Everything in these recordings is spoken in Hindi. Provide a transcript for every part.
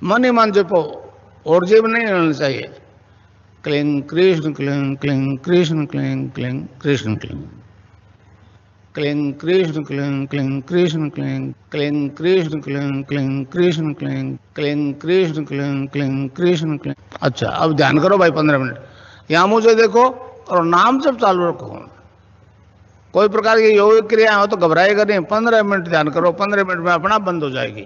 मन ही मन जपो और जीव नहीं होना चाहिए। क्लिंग कृष्ण क्लिंग क्लिंग कृष्ण क्लिंग क्लिंग कृष्ण क्लिंग क्लिंग कृष्ण क्लिंग क्लिंग कृष्ण क्लिंग क्लिंग कृष्ण क्लिंग क्लिंग कृष्ण क्लिंग क्लिंग कृष्ण क्लिंग क्लिंग कृष्ण क्लिंग। अच्छा, अब ध्यान करो भाई 15 मिनट यहां मुझे देखो और नाम जब चालू रखो। कोई प्रकार की योग क्रिया हो तो घबराएगा नहीं। 15 मिनट ध्यान करो, 15 मिनट में अपना बंद हो जाएगी।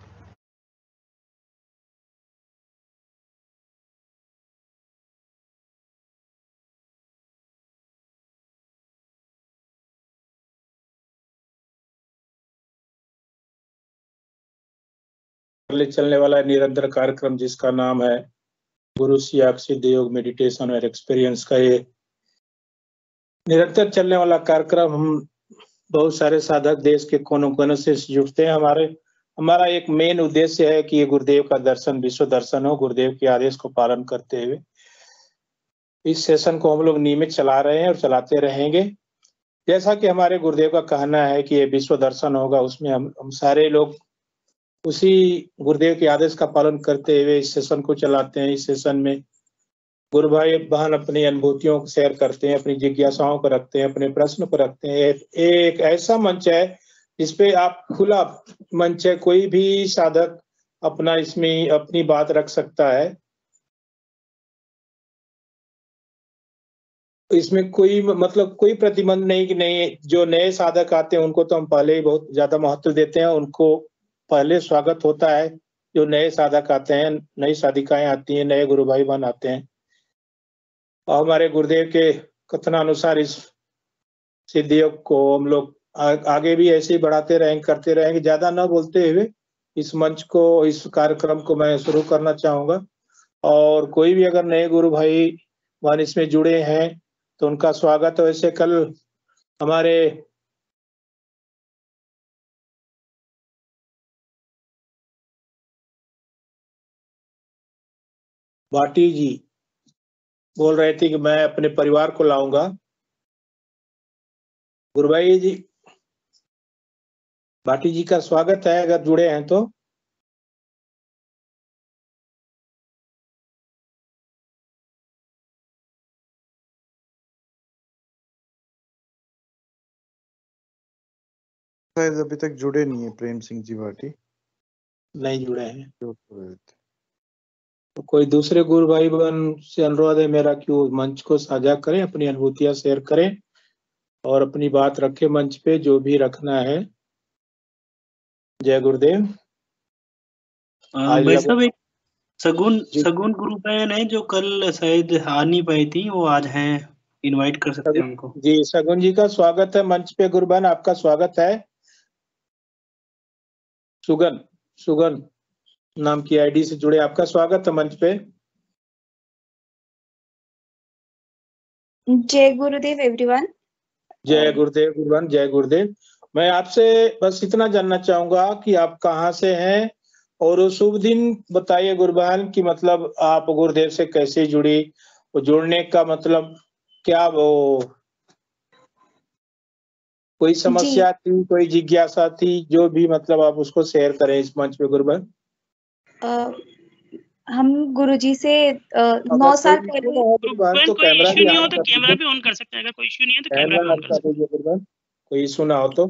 चलने वाला निरंतर कार्यक्रम जिसका नाम है गुरु सियाग सिद्ध योग मेडिटेशन और एक्सपीरियंस का ये निरंतर चलने वाला कार्यक्रम, हम बहुत सारे साधक देश के कोनों कोनों से जुड़ते हैं। हमारा एक मेन उद्देश्य है कि ये गुरुदेव का दर्शन, विश्व दर्शन हो, गुरुदेव के आदेश को पालन करते हुए इस सेशन को हम लोग नियमित चला रहे हैं और चलाते रहेंगे। जैसा कि हमारे गुरुदेव का कहना है कि ये विश्व दर्शन होगा, उसमें हम सारे लोग उसी गुरुदेव के आदेश का पालन करते हुए इस सेशन को चलाते हैं। इस सेशन में गुरु भाई बहन अपनी अनुभूतियों को शेयर करते हैं, अपनी जिज्ञासाओं को रखते हैं, अपने प्रश्न को रखते हैं। एक ऐसा मंच है जिसपे आप खुला मंच है, कोई भी साधक अपना इसमें अपनी बात रख सकता है। इसमें कोई मतलब कोई प्रतिबंध नहीं कि नहीं, जो नए साधक आते हैं उनको तो हम पहले ही बहुत ज्यादा महत्व देते हैं, उनको पहले स्वागत होता है। जो नए साधक आते हैं, नई साधिकाएं आती हैं, नए गुरु भाई बहन आते हैं, और हमारे गुरुदेव के कथनानुसार इस सिद्ध योग को हम लोग आगे भी ऐसे ही बढ़ाते रहेंगे, करते रहेंगे। ज्यादा न बोलते हुए इस मंच को, इस कार्यक्रम को मैं शुरू करना चाहूंगा। और कोई भी अगर नए गुरु भाई बहन इसमें जुड़े हैं तो उनका स्वागत है। वैसे कल हमारे भाटी जी बोल रहे थे कि मैं अपने परिवार को लाऊंगा। गुरु भाई जी, भाटी जी का स्वागत है अगर जुड़े हैं तो। शायद अभी तक जुड़े नहीं है प्रेम सिंह जी भाटी, नहीं जुड़े हैं। तो कोई दूसरे गुरु भाई बहन से अनुरोध है मेरा कि वो मंच को साझा करें, अपनी अनुभूतियां शेयर करें और अपनी बात रखें मंच पे, जो भी रखना है। जय गुरुदेव। भाई साहब, एक सगुन गुरु बहन है जो कल शायद आ नहीं पाई थी, वो आज हैं, इनवाइट कर सकते हैं उनको। जी, सगुन जी का स्वागत है मंच पे। गुरु बहन आपका स्वागत है। सुगन नाम की आईडी से जुड़े, आपका स्वागत है मंच पे। जय गुरुदेव एवरीवन। जय गुरुदेव गुरुवन, जय गुरुदेव। मैं आपसे बस इतना जानना चाहूंगा कि आप कहाँ से हैं और वो शुभ दिन बताइए गुरु बहन की, मतलब आप गुरुदेव से कैसे जुड़ी, वो जुड़ने का मतलब क्या, वो कोई समस्या थी, कोई जिज्ञासा थी, जो भी मतलब आप उसको शेयर करें इस मंच पे गुरु बहन। हम गुरुजी से 9 साल पहले, तो कैमरा भी ऑन कर कैमरा भी ऑन कर सकते हैं, अगर कोई इश्यू नहीं है तो कैमरा भी ऑन कर सकते हैं। कोई इशू ना हो तो।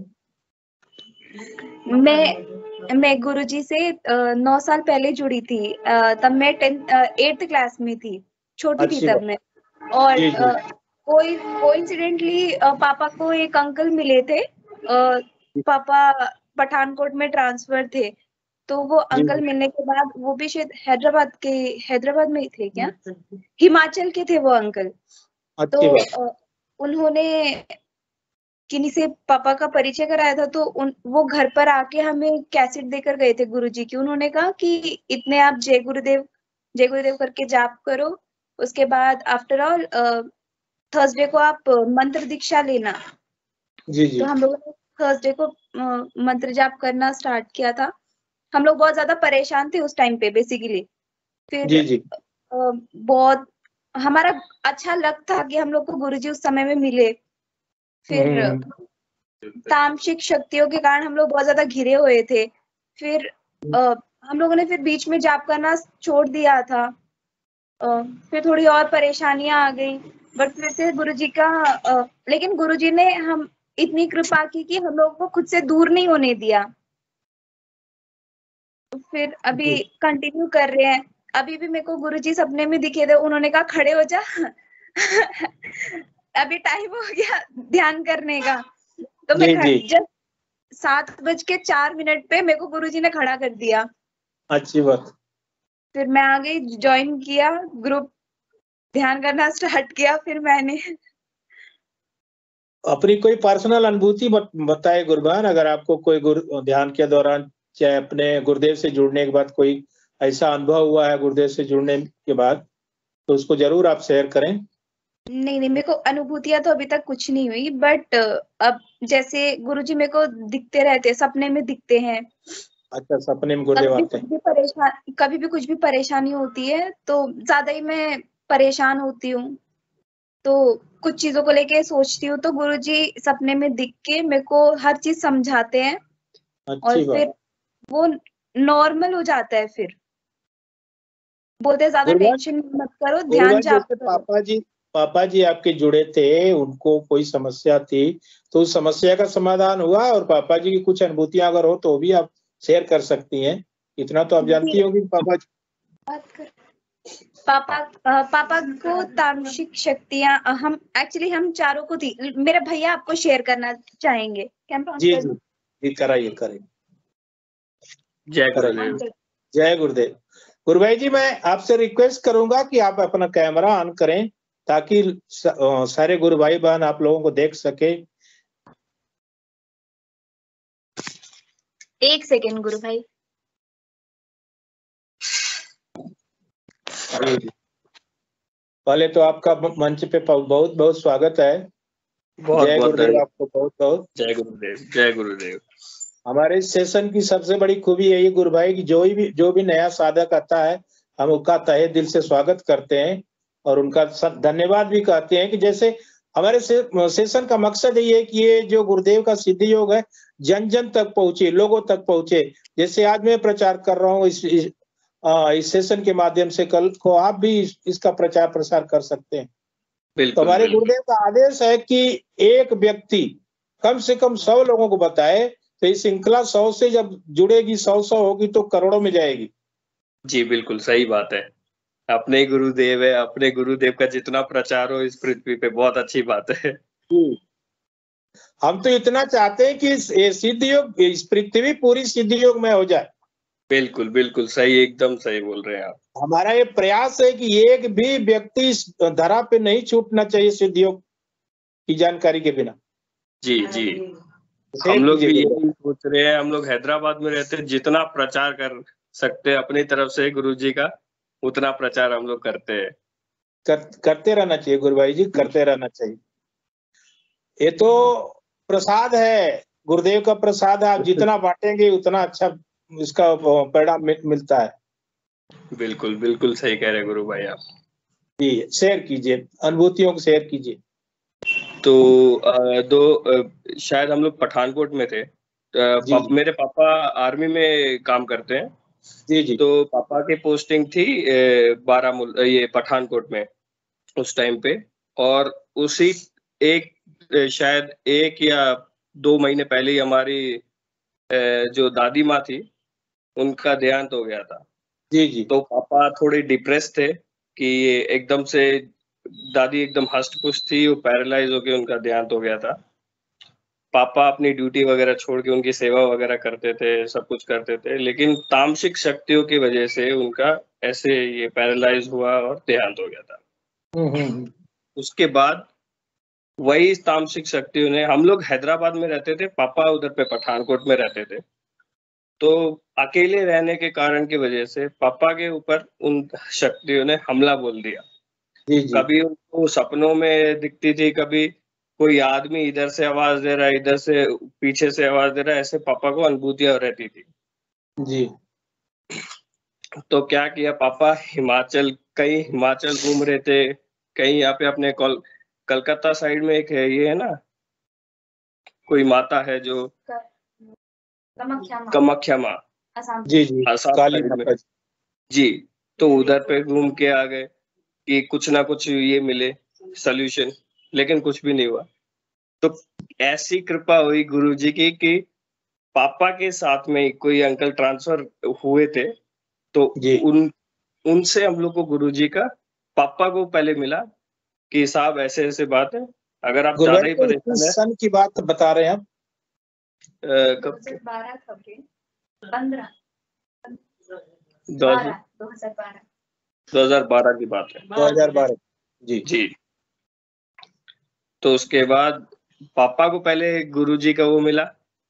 मैं गुरुजी से 9 साल पहले जुड़ी थी। तब मैं 8th क्लास में थी, छोटी थी तब मैं। और कोइंसिडेंटली पापा को एक अंकल मिले थे। पापा पठानकोट में ट्रांसफर थे, तो वो अंकल मिलने के बाद, वो भी शायद हैदराबाद में ही थे क्या, हिमाचल के थे वो अंकल। तो उन्होंने किन्हीं से पापा का परिचय कराया था, तो वो घर पर आके हमें कैसेट देकर गए थे गुरुजी की। उन्होंने कहा कि इतने आप जय गुरुदेव करके जाप करो, उसके बाद आफ्टर ऑल थर्सडे को आप मंत्र दीक्षा लेना। जी। तो हम लोगों ने थर्सडे को मंत्र जाप करना स्टार्ट किया था। हम लोग बहुत ज्यादा परेशान थे उस टाइम पे बेसिकली। फिर बहुत हमारा अच्छा लग था कि हम लोग को गुरुजी उस समय में मिले। फिर तामसिक शक्तियों के कारण हम लोग बहुत ज्यादा घिरे हुए थे। फिर हम लोगों ने फिर बीच में जाप करना छोड़ दिया था। फिर थोड़ी और परेशानियां आ गई, बट फिर से गुरुजी का लेकिन गुरुजी ने हम इतनी कृपा की कि हम लोगों को खुद से दूर नहीं होने दिया। तो फिर अभी कंटिन्यू कर रहे हैं। अभी भी मेरे को गुरुजी सपने में दिखे थे, उन्होंने कहा खड़े हो जा अभी टाइम हो गया ध्यान करने का। तो मैं जब 7:04 पे मेरे को गुरुजी ने खड़ा कर दिया। अच्छी बात। फिर मैं आ गई, ज्वाइन किया ग्रुप, ध्यान करना स्टार्ट किया। फिर मैंने अपनी कोई पर्सनल अनुभूति बताए गुरबान, अगर आपको कोई ध्यान के दौरान चाहे अपने गुरुदेव से जुड़ने के बाद कोई ऐसा अनुभव हुआ है गुरुदेव से जुड़ने के बाद, तो उसको जरूर आप शेयर करें। नहीं, मेरे को अनुभूतियां तो अभी तक कुछ नहीं हुई, बट अब जैसे गुरुजी मेरे को दिखते रहते, सपने में दिखते हैं। अच्छा, सपने में गुरुदेव आते हैं। कभी भी कुछ भी परेशानी होती है तो ज्यादा ही मैं परेशान होती हूँ, तो कुछ चीजों को लेके सोचती हूँ, तो गुरुजी सपने में दिख के मेरे को हर चीज समझाते हैं। और फिर वो नॉर्मल हो जाता है। फिर बोलते ज्यादा टेंशन मत करो, ध्यान जाप करो। पापा जी आपके जुड़े थे, उनको कोई समस्या थी तो उस समस्या का समाधान हुआ, और पापा जी की कुछ अनुभूतियां अगर हो तो भी आप शेयर कर सकती हैं। इतना तो आप जानती होंगी पापा जी। पापा को तामसिक शक्तियां हम चारों को थी। मेरे भैया आपको शेयर करना चाहेंगे। जी कराइए। जय गुरुदेव। जय गुरुदेव। गुरुभाई जी, मैं आपसे रिक्वेस्ट करूंगा कि आप अपना कैमरा ऑन करें ताकि सारे गुरु भाई बहन आप लोगों को देख सके। 1 सेकेंड गुरु भाई। पहले तो आपका मंच पे बहुत बहुत स्वागत है। जय गुरुदेव। आपको बहुत बहुत जय गुरुदेव। जय गुरुदेव। हमारे इस सेशन की सबसे बड़ी खूबी यही गुरु भाई की जो भी नया साधक आता है, हम उसका तहे दिल से स्वागत करते हैं और उनका धन्यवाद भी कहते हैं कि जैसे हमारे सेशन का मकसद ये है कि ये जो गुरुदेव का सिद्धि योग है जन जन तक पहुंचे, लोगों तक पहुंचे। जैसे आज मैं प्रचार कर रहा हूँ इस सेशन के माध्यम से, कल को आप भी इसका प्रचार प्रसार कर सकते हैं। तो हमारे गुरुदेव का आदेश है कि एक व्यक्ति कम से कम 100 लोगों को बताए, तो इस श्रृंखला 100 से जब जुड़ेगी, 100 होगी तो करोड़ों में जाएगी। जी बिल्कुल सही बात है। अपने गुरुदेव है, अपने गुरुदेव का जितना प्रचार हो इस पृथ्वी पे बहुत अच्छी बात है। हम तो इतना चाहते हैं कि सिद्ध योग, इस पृथ्वी पूरी सिद्ध योग में हो जाए। बिल्कुल बिल्कुल सही, एकदम सही बोल रहे हैं आप। हमारा ये प्रयास है कि एक भी व्यक्ति इस धरा पे नहीं छूटना चाहिए सिद्ध योग की जानकारी के बिना। जी जी, हम लोग भी यही सोच रहे हैं। हम लोग हैदराबाद में रहते हैं, जितना प्रचार कर सकते हैं अपनी तरफ से गुरुजी का, उतना प्रचार हम लोग करते हैं। करते रहना चाहिए गुरु भाई जी, करते रहना चाहिए। ये तो प्रसाद है, गुरुदेव का प्रसाद है। आप जितना बांटेंगे उतना अच्छा इसका परिणाम मिलता है। बिल्कुल बिल्कुल सही कह रहे गुरु भाई आप। जी, शेयर कीजिए, अनुभूतियों को शेयर कीजिए। तो शायद हम लोग पठानकोट में थे। मेरे पापा आर्मी में काम करते हैं। जी। तो पापा की पोस्टिंग थी बारामूला, ये पठानकोट में उस टाइम पे। और उसी शायद 1 या 2 महीने पहले ही हमारी जो दादी माँ थी उनका देहांत हो गया था। जी। तो पापा थोड़े डिप्रेस थे कि एकदम से दादी एकदम हष्ट पुष्ट थी, वो पैरालाइज होके उनका देहांत हो गया था। पापा अपनी ड्यूटी वगैरह छोड़ के उनकी सेवा वगैरह करते थे, सब कुछ करते थे, लेकिन तामसिक शक्तियों की वजह से उनका ऐसे ये पैरालाइज हुआ और देहांत हो गया था। उसके बाद वही तामसिक शक्तियों ने, हम लोग हैदराबाद में रहते थे, पापा उधर पे पठानकोट में रहते थे, तो अकेले रहने के कारण की वजह से पापा के ऊपर उन शक्तियों ने हमला बोल दिया। जी। कभी उनको सपनों में दिखती थी, कभी कोई आदमी इधर से आवाज दे रहा है, इधर से पीछे से आवाज दे रहा है, ऐसे पापा को अनुभूतियां रहती थी। जी। तो क्या किया पापा, कहीं हिमाचल घूम रहे थे, कहीं यहाँ पे अपने कलकत्ता साइड में एक है, ये है ना कोई माता है जो कामाख्या माँ, असम जी जी, आसाम काली साइड में। माता जी। जी, तो उधर पे घूम के आ गए कि कुछ ना कुछ ये मिले सॉल्यूशन, लेकिन कुछ भी नहीं हुआ। तो ऐसी कृपा हुई गुरुजी की कि पापा के साथ में कोई अंकल ट्रांसफर हुए थे, तो जी उनसे हम लोग को गुरुजी का पापा को पहले मिला कि साहब ऐसे-ऐसे बात है, अगर आप गुरुवार ज़्यादा ही को परेशान किस है सन की बात बता रहे हैं आप? कब 2012 कब के 15 2000 2012 2012 की बात है। 2012। जी जी, तो उसके बाद पापा को पहले गुरुजी का वो मिला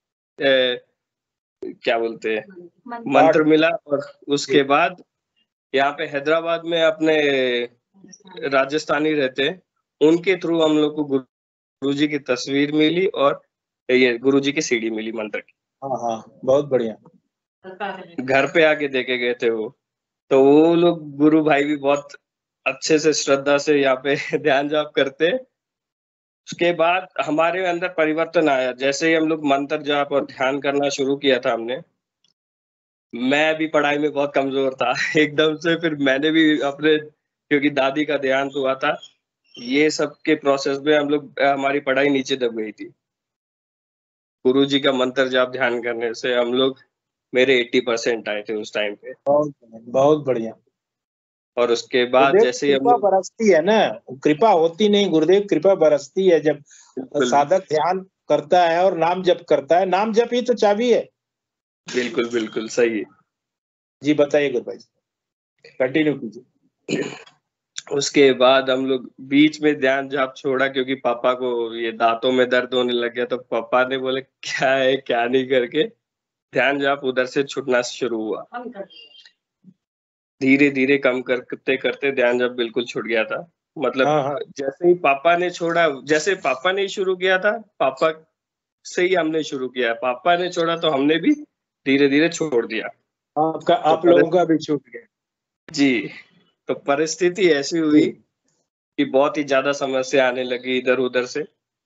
क्या बोलते हैं मंत्र मिला, और उसके बाद यहाँ पे हैदराबाद में अपने राजस्थानी रहते हैं, उनके थ्रू हम लोग को गुरुजी की तस्वीर मिली और ये गुरुजी की सीढ़ी मिली मंत्र की। हाँ हाँ, बहुत बढ़िया। घर पे आके देके गए थे वो, तो वो लोग गुरु भाई भी बहुत अच्छे से श्रद्धा से यहाँ पे ध्यान जाप करते हैं। उसके बाद हमारे अंदर परिवर्तन आया, जैसे ही हम लोग मंत्र जाप और ध्यान करना शुरू किया था हमने, मैं भी पढ़ाई में बहुत कमजोर था एकदम से फिर मैंने भी अपने, क्योंकि दादी का देहांत हुआ था, ये सब के प्रोसेस में हम लोग हमारी पढ़ाई नीचे दब गई थी। गुरुजी का मंत्र जाप ध्यान करने से हम लोग, मेरे 80% आए थे उस टाइम पे। बहुत बढ़िया। और उसके बाद गुरुदेव जैसे ही हम कृपा लोग बरसती है ना, कृपा होती नहीं, गुरुदेव कृपा बरसती है जब बिल्कुल साधक ध्यान करता है और नाम जप करता है। नाम जप ही तो चाबी है। बिल्कुल बिल्कुल सही है। जी बताइए गुरु भाई, कंटिन्यू कीजिए। उसके बाद हम लोग बीच में ध्यान जाप छोड़ा, क्योंकि पापा को ये दांतों में दर्द होने लग गया, तो पापा ने बोले क्या है क्या नहीं करके ध्यान जाप उधर से छूटना शुरू हुआ। धीरे धीरे कम करते करते ध्यान जाप बिल्कुल छूट गया था। मतलब हाँ हाँ जैसे ही पापा ने छोड़ा, जैसे पापा ने शुरू किया था, पापा से ही हमने शुरू किया, पापा ने छोड़ा तो हमने भी धीरे धीरे छोड़ दिया। आपका तो आप लोगों का भी छूट गया। जी, तो परिस्थिति ऐसी हुई कि बहुत ही ज्यादा समस्या आने लगी इधर उधर से।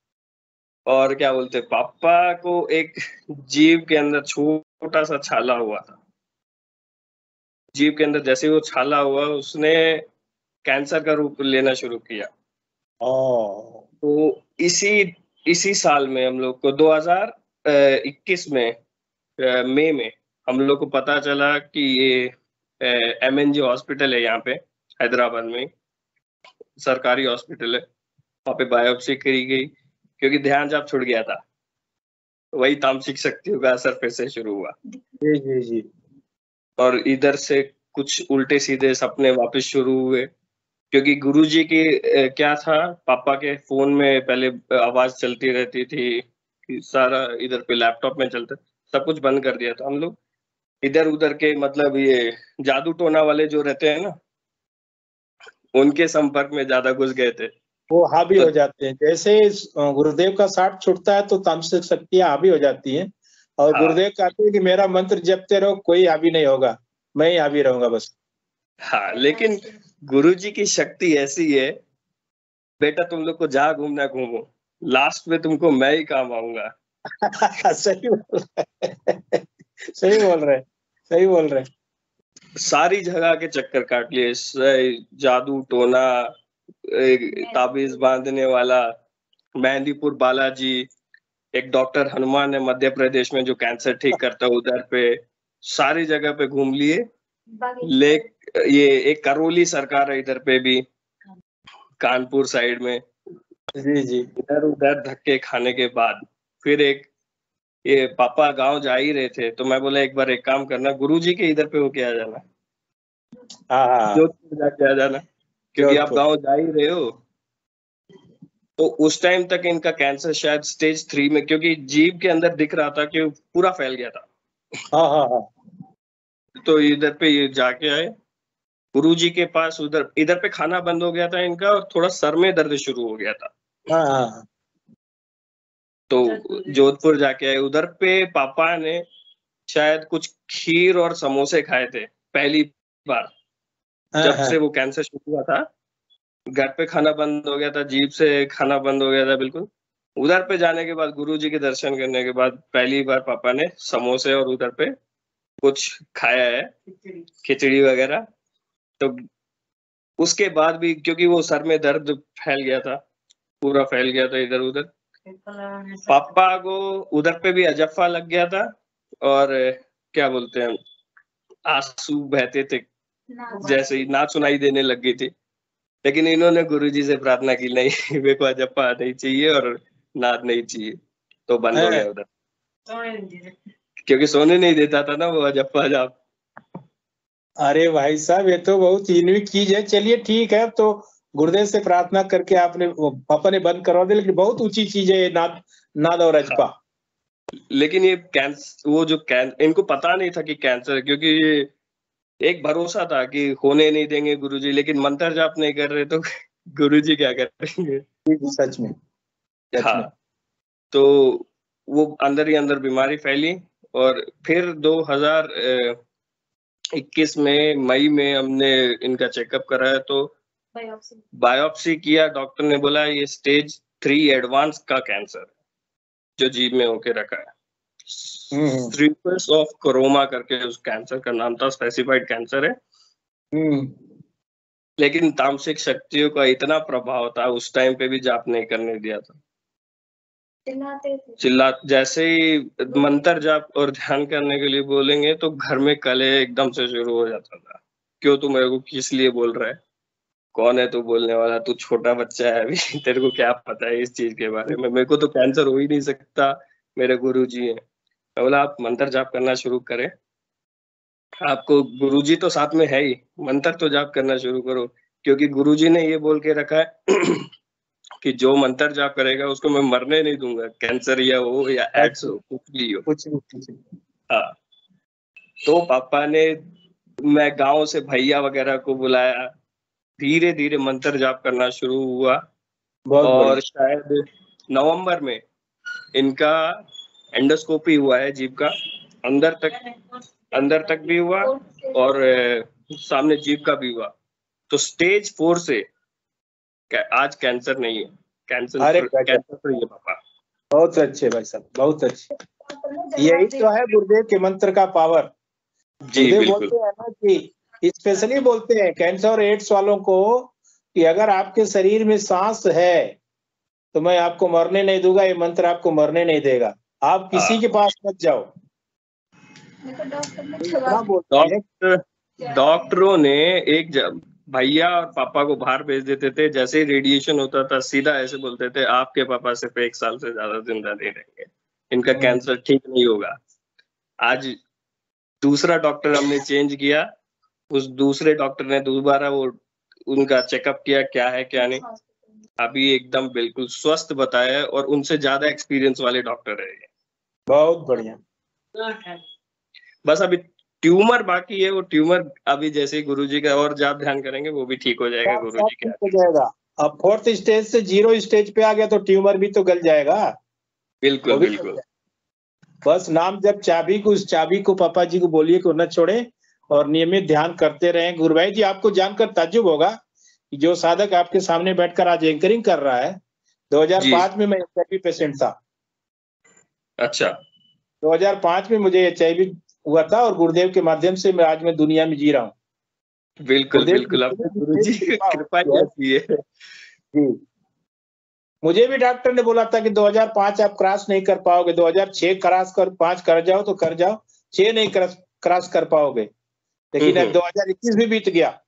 और क्या बोलते, पापा को एक जीभ के अंदर छोटा सा छाला हुआ था। जीभ के अंदर जैसे ही वो छाला हुआ, उसने कैंसर का रूप लेना शुरू किया। ओ, तो इसी साल में हम लोग को 2021 में मई में हम लोग को पता चला कि ये MNG हॉस्पिटल है यहाँ पे हैदराबाद में, सरकारी हॉस्पिटल है, वहाँ पे बायोप्सी करी गई, क्योंकि ध्यान जाप छूट गया था। वही तामसिक शक्तियों का असर फिर से शुरू हुआ, जी जी जी। और इधर से कुछ उल्टे सीधे सपने वापस शुरू हुए, क्योंकि गुरुजी की क्या था, पापा के फोन में पहले आवाज चलती रहती थी कि सारा इधर पे लैपटॉप में चलता, सब कुछ बंद कर दिया था। हम लोग इधर उधर के, मतलब ये जादू टोना वाले जो रहते हैं ना, उनके संपर्क में ज्यादा घुस गए थे। वो हावी तो हो जाते हैं। जैसे गुरुदेव का साथ छूटता है तो तामसिक शक्तियां हावी हो जाती हैं, और हाँ गुरुदेव कहते हैं कि मेरा मंत्र जपते रहो, कोई हावी नहीं होगा, मैं ही हावी रहूंगा बस। हाँ, लेकिन गुरुजी की शक्ति ऐसी है, बेटा तुम लोग को जहाँ घूमना घूमो, लास्ट में तुमको मैं ही काम आऊंगा। सही बोल रहे सही बोल रहे सही बोल रहे। सारी जगह के चक्कर काट लिए, जादू टोना, ताबीज बांधने वाला, मेहंदीपुर बालाजी, एक डॉक्टर हनुमान है मध्य प्रदेश में जो कैंसर ठीक करता है, उधर पे सारी जगह पे घूम लिए। ले ये एक करौली सरकार है इधर पे भी, कानपुर साइड में, जी जी। इधर उधर धक्के खाने के बाद फिर एक, ये पापा गांव जा ही रहे थे, तो मैं बोला एक बार एक काम करना, गुरुजी के इधर पे होके आ जाना, हाँ हाँ जोधपुर जाके आ जाना, क्योंकि आप जोधपुर। गांव जा ही रहे हो। तो उस टाइम तक इनका कैंसर शायद स्टेज 3 में, क्योंकि जीभ के अंदर दिख रहा था कि वो पूरा फैल गया था। हाँ हाँ हाँ तो इधर पे ये जाके आए गुरुजी के पास, उधर इधर पे खाना बंद हो गया था इनका, और थोड़ा सर में दर्द शुरू हो गया था। हाँ हाँ तो जोधपुर जाके आए, उधर पे पापा ने शायद कुछ खीर और समोसे खाए थे पहली बार, जब हाँ से वो कैंसर शुरू हुआ था। घर पे खाना बंद हो गया था, जीभ से खाना बंद हो गया था बिल्कुल। उधर पे जाने के बाद, गुरुजी के दर्शन करने के बाद पहली बार पापा ने समोसे और उधर पे कुछ खाया है, खिचड़ी वगैरह। तो उसके बाद भी क्योंकि वो सर में दर्द फैल गया था, पूरा फैल गया था इधर उधर, पापा को उधर पे भी अजफ्फा लग गया था और क्या बोलते हैं, आंसू बहते थे, जैसे ही नाक सुनाई देने लग गई थी। लेकिन इन्होंने गुरुजी से प्रार्थना की, नहीं मेरे को अजप्पा नहीं चाहिए और नाद नहीं चाहिए, तो बंद हो गया उधर, क्योंकि सोने नहीं देता था ना वो अजप्पा जाप। अरे भाई साहब, ये तो बहुत यूनिक चीज है। चलिए ठीक है, तो गुरुदेव से प्रार्थना करके आपने पापा ने बंद करवा दिया, लेकिन बहुत ऊंची चीज है ये नाद और अजपा। लेकिन ये कैंसर, वो जो इनको पता नहीं था कि कैंसर है, क्योंकि ये एक भरोसा था कि होने नहीं देंगे गुरुजी, लेकिन मंत्र जाप नहीं कर रहे तो गुरुजी क्या करेंगे। सच में। हाँ, तो वो अंदर ही अंदर बीमारी फैली और फिर 2021 में मई में हमने इनका चेकअप कराया, तो बायोप्सी किया। डॉक्टर ने बोला ये स्टेज 3 एडवांस का कैंसर जो जीभ में होके रखा है। स्ट्रीपस ऑफ कोरोमा करके उस कैंसर का नाम था, स्पेसिफाइड कैंसर है। लेकिन तामसिक शक्तियों का इतना प्रभाव था, उस टाइम पे भी जाप नहीं करने दिया था। चिल्ला जैसे ही मंत्र जाप और ध्यान करने के लिए बोलेंगे तो घर में कलह एकदम से शुरू हो जाता था। क्यों तू मेरे को किस लिए बोल रहा है, कौन है तू बोलने वाला, तू छोटा बच्चा है अभी, तेरे को क्या पता है इस चीज के बारे में, मेरे को तो कैंसर हो ही नहीं सकता, मेरे गुरुजी हैं। मैं बोला आप मंत्र जाप करना शुरू करें, आपको गुरुजी तो साथ में है ही, मंत्र तो जाप करना शुरू करो, क्योंकि गुरुजी ने ये बोल के रखा है कि जो मंत्र जाप करेगा उसको मैं मरने नहीं दूंगा, कैंसर या हो या एड्स हो, कुछ भी हो। हाँ, तो पापा ने, मैं गांव से भैया वगैरह को बुलाया, धीरे धीरे मंत्र जाप करना शुरू हुआ। और शायद नवंबर में इनका एंडोस्कोपी हुआ है जीभ का, अंदर तक भी हुआ और सामने जीभ का भी हुआ। तो स्टेज 4 से आज कैंसर नहीं है, कैंसर फ्री है पापा। बहुत अच्छे भाई साहब, बहुत अच्छे। यही तो है गुरुदेव के मंत्र का पावर। गुरुदेव बोलते हैं ना कि स्पेशली बोलते हैं कैंसर और एड्स वालों को कि अगर आपके शरीर में सांस है तो मैं आपको मरने नहीं दूंगा, ये मंत्र आपको मरने नहीं देगा, आप किसी के पास मत जाओ। डॉक्टरों ने एक भैया और पापा को बाहर भेज देते थे, जैसे ही रेडिएशन होता था सीधा ऐसे बोलते थे आपके पापा सिर्फ 1 साल से ज्यादा जिंदा नहीं रहेंगे, इनका कैंसर ठीक नहीं होगा। आज दूसरा डॉक्टर हमने चेंज किया, उस दूसरे डॉक्टर ने दोबारा वो उनका चेकअप किया, क्या है क्या नहीं, अभी एकदम बिल्कुल स्वस्थ बताया और उनसे ज्यादा एक्सपीरियंस वाले डॉक्टर है। बहुत बढ़िया। बस अभी ट्यूमर बाकी है, वो ट्यूमर अभी जैसे गुरुजी का और जाप ध्यान करेंगे वो भी ठीक हो जाएगा। गुरुजी के हो जाएगा। अब 4th स्टेज से 0 स्टेज पे आ गया तो ट्यूमर भी तो गल जाएगा। बिल्कुल बिल्कुल। बस नाम जब चाबी को, उस चाबी को पापा जी को बोलिए कि न छोड़े और नियमित ध्यान करते रहें। गुरु भाई जी, आपको जानकर ताज्जुब होगा कि जो साधक आपके सामने बैठकर आज एंकरिंग कर रहा है, 2005 में मैं HIV पेशेंट था। अच्छा। 2005 में मुझे HIV हुआ था और गुरुदेव के माध्यम से आज मैं दुनिया में जी रहा हूँ। बिल्कुल बिल्कुल, आपने गुरुजी की कृपा की है जी। मुझे भी डॉक्टर ने बोला था कि 2005 आप क्रॉस नहीं कर पाओगे, 2006 क्रॉस कर 5 कर जाओ तो कर जाओ, 6 नहीं क्रॉस कर पाओगे। लेकिन अब 2021 भी बीत गया।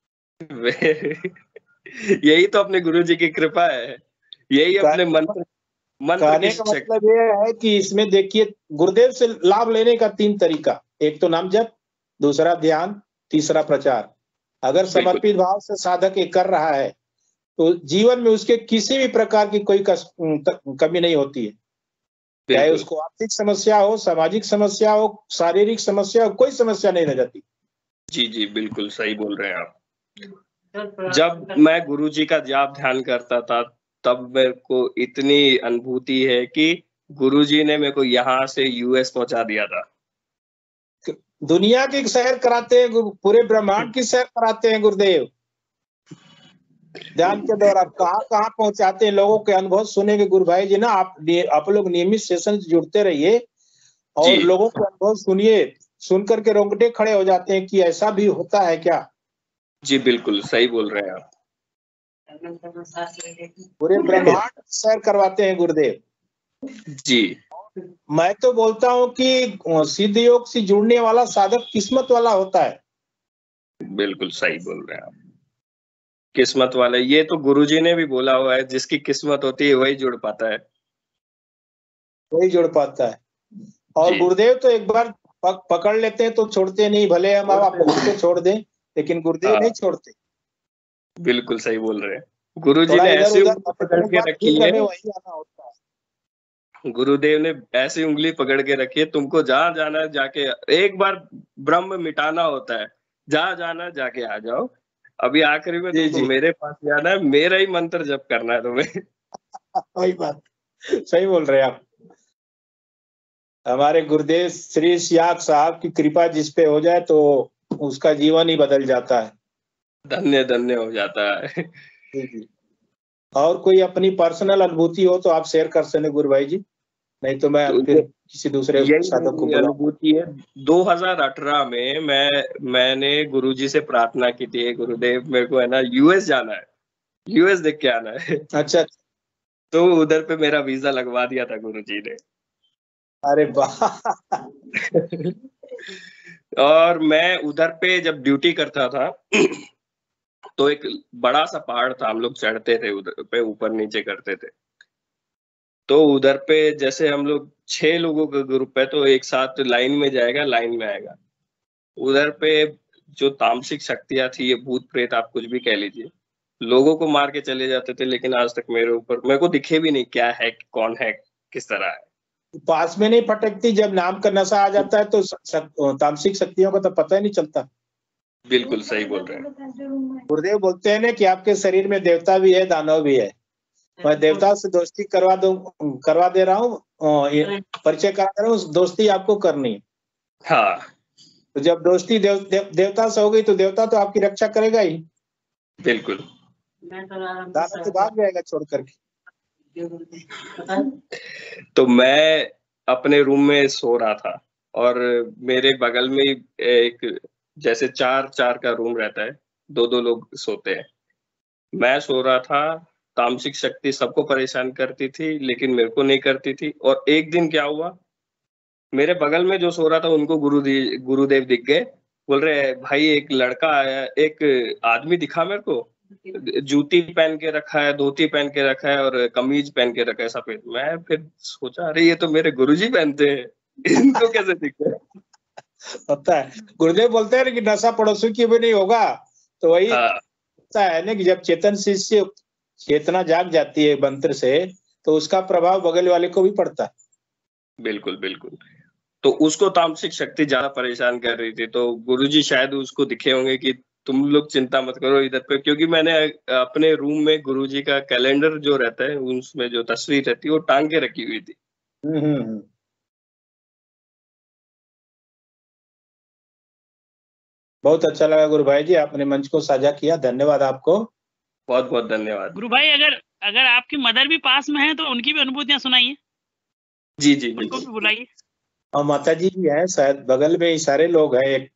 यही तो अपने गुरुजी की कृपा है, यही अपने मंत्र कहने का मतलब ये है कि इसमें देखिए गुरुदेव से लाभ लेने का 3 तरीका, एक तो नाम जप, दूसरा ध्यान, तीसरा प्रचार। अगर समर्पित भाव से साधक ये कर रहा है तो जीवन में उसके किसी भी प्रकार की कोई कमी नहीं होती है, चाहे उसको आर्थिक समस्या हो, सामाजिक समस्या हो, शारीरिक समस्या हो, कोई समस्या नहीं रह जाती। जी जी बिल्कुल सही बोल रहे हैं आप। जब मैं गुरुजी का जाप ध्यान करता था तब मेरे को इतनी अनुभूति है कि गुरुजी ने मेरे को यहाँ से US पहुंचा दिया था। दुनिया की सैर कराते हैं, पूरे ब्रह्मांड की सैर कराते हैं गुरुदेव ध्यान के दौरान। कहाँ कहाँ पहुंचाते हैं, लोगों के अनुभव सुनेंगे गुरु भाई जी ना। आप लोग नियमित सेशन से जुड़ते रहिए और लोगों के अनुभव सुनिए। सुन करके रोंगटे खड़े हो जाते हैं कि ऐसा भी होता है क्या। जी बिल्कुल सही बोल रहे हैं आप। पूरे ब्रह्मांड सैर करवाते हैं गुरुदेव जी मैं तो बोलता हूँ कि सिद्ध योग से जुड़ने वाला साधक किस्मत वाला होता है। बिल्कुल सही बोल रहे हैं आप, किस्मत वाले। ये तो गुरुजी ने भी बोला हुआ है, जिसकी किस्मत होती है वही जुड़ पाता है। वही जुड़ पाता है। और जी। गुरुदेव तो एक बार पकड़ लेते हैं तो छोड़ते नहीं, भले हम आपको छोड़ दें लेकिन गुरुदेव हाँ। नहीं छोड़ते। बिल्कुल सही बोल रहे हैं। गुरुजी थोड़ा ने इधर ऐसी उधर उंगली पकड़ के रखी फिर है, हमें वही आना होता है। गुरुदेव ने ऐसी उंगली पकड़ के रखी है, तुमको जहाँ जाना है जाके एक बार ब्रह्म मिटाना होता है, जहाँ जाना है जाके आ जाओ। अभी आखिरी में जी, तुमको जी। मेरे पास जाना है, मेरा ही मंत्र जप करना है तुम्हें। वही बात, सही बोल रहे हैं आप। हमारे गुरुदेव श्री सियाग साहब की कृपा जिस पे हो जाए तो उसका जीवन ही बदल जाता है। धन्य धन्य हो जाता है। जी जी। और कोई अपनी पर्सनल अनुभूति हो तो आप शेयर कर सकते गुरु भाई जी, नहीं तो मैं तो फिर किसी दूसरे यही साधक को मेरी बुलाऊं। अनुभूति है। 2018 में मैंने गुरुजी से प्रार्थना की थी, गुरुदेव मेरे को है ना यूएस जाना है, यूएस देख के आना है। अच्छा। तो उधर पे मेरा वीजा लगवा दिया था गुरुजी ने। अरे वाह। और मैं उधर पे जब ड्यूटी करता था तो एक बड़ा सा पहाड़ था, हम लोग चढ़ते थे उधर पे, ऊपर नीचे करते थे। तो उधर पे जैसे हम लोग 6 लोगों का ग्रुप है तो एक साथ लाइन में जाएगा, लाइन में आएगा। उधर पे जो तामसिक शक्तियां थी, ये भूत प्रेत आप कुछ भी कह लीजिए, लोगों को मार के चले जाते थे, लेकिन आज तक मेरे को दिखे भी नहीं क्या है, कौन है, किस तरह है। पास में नहीं फटकती, जब नाम का नशा आ जाता है तो तामसिक शक्तियों का तो पता ही नहीं चलता। बिल्कुल सही बोल रहे हैं। गुरुदेव बोलते हैं ना कि आपके शरीर में देवता भी है, दानव भी है। मैं देवता से दोस्ती करवा दे रहा हूँ, परिचय करा दे रहा हूँ, दोस्ती आपको करनी है। हाँ तो जब दोस्ती देवता से हो गई तो देवता तो आपकी रक्षा करेगा ही, बिल्कुल। दानव तो भाग जाएगा छोड़ करके। तो मैं अपने रूम में सो रहा था और मेरे बगल में एक जैसे 4-4 का रूम रहता है, 2-2 लोग सोते हैं। मैं सो रहा था, तामसिक शक्ति सबको परेशान करती थी लेकिन मेरे को नहीं करती थी। और एक दिन क्या हुआ, मेरे बगल में जो सो रहा था उनको गुरुदेव दिख गए। बोल रहे भाई एक लड़का आया, एक आदमी दिखा मेरे को, जूती पहन के रखा है, धोती पहन के रखा है और कमीज पहन के रखा है सफेद। मैं फिर सोचा अरे ये तो मेरे गुरुजी पहनते हैं, इनको कैसे दिख गए। होता है, गुरुदेव बोलते हैं कि नशा पड़ोसी की भी नहीं होगा। तो वही होता है ना कि जब चेतन शिष्य चेतना जाग जाती है मंत्र से तो उसका प्रभाव बगल वाले को भी पड़ता है। बिल्कुल बिल्कुल। तो उसको तामसिक शक्ति ज्यादा परेशान कर रही थी, तो गुरुजी शायद उसको दिखे होंगे कि तुम लोग चिंता मत करो इधर पे, क्योंकि मैंने अपने रूम में गुरुजी का कैलेंडर जो रहता है उसमें जो तस्वीर रहती है वो टांग के रखी हुई थी। बहुत अच्छा लगा गुरु भाई जी, आपने मंच को साझा किया, धन्यवाद आपको। बहुत बहुत धन्यवाद गुरु भाई। अगर आपकी मदर भी पास में है तो उनकी भी अनुभूतियां सुनाइए। जी जी उनको भी बुलाइए। और माता जी भी है शायद बगल में, ही सारे लोग हैं एक।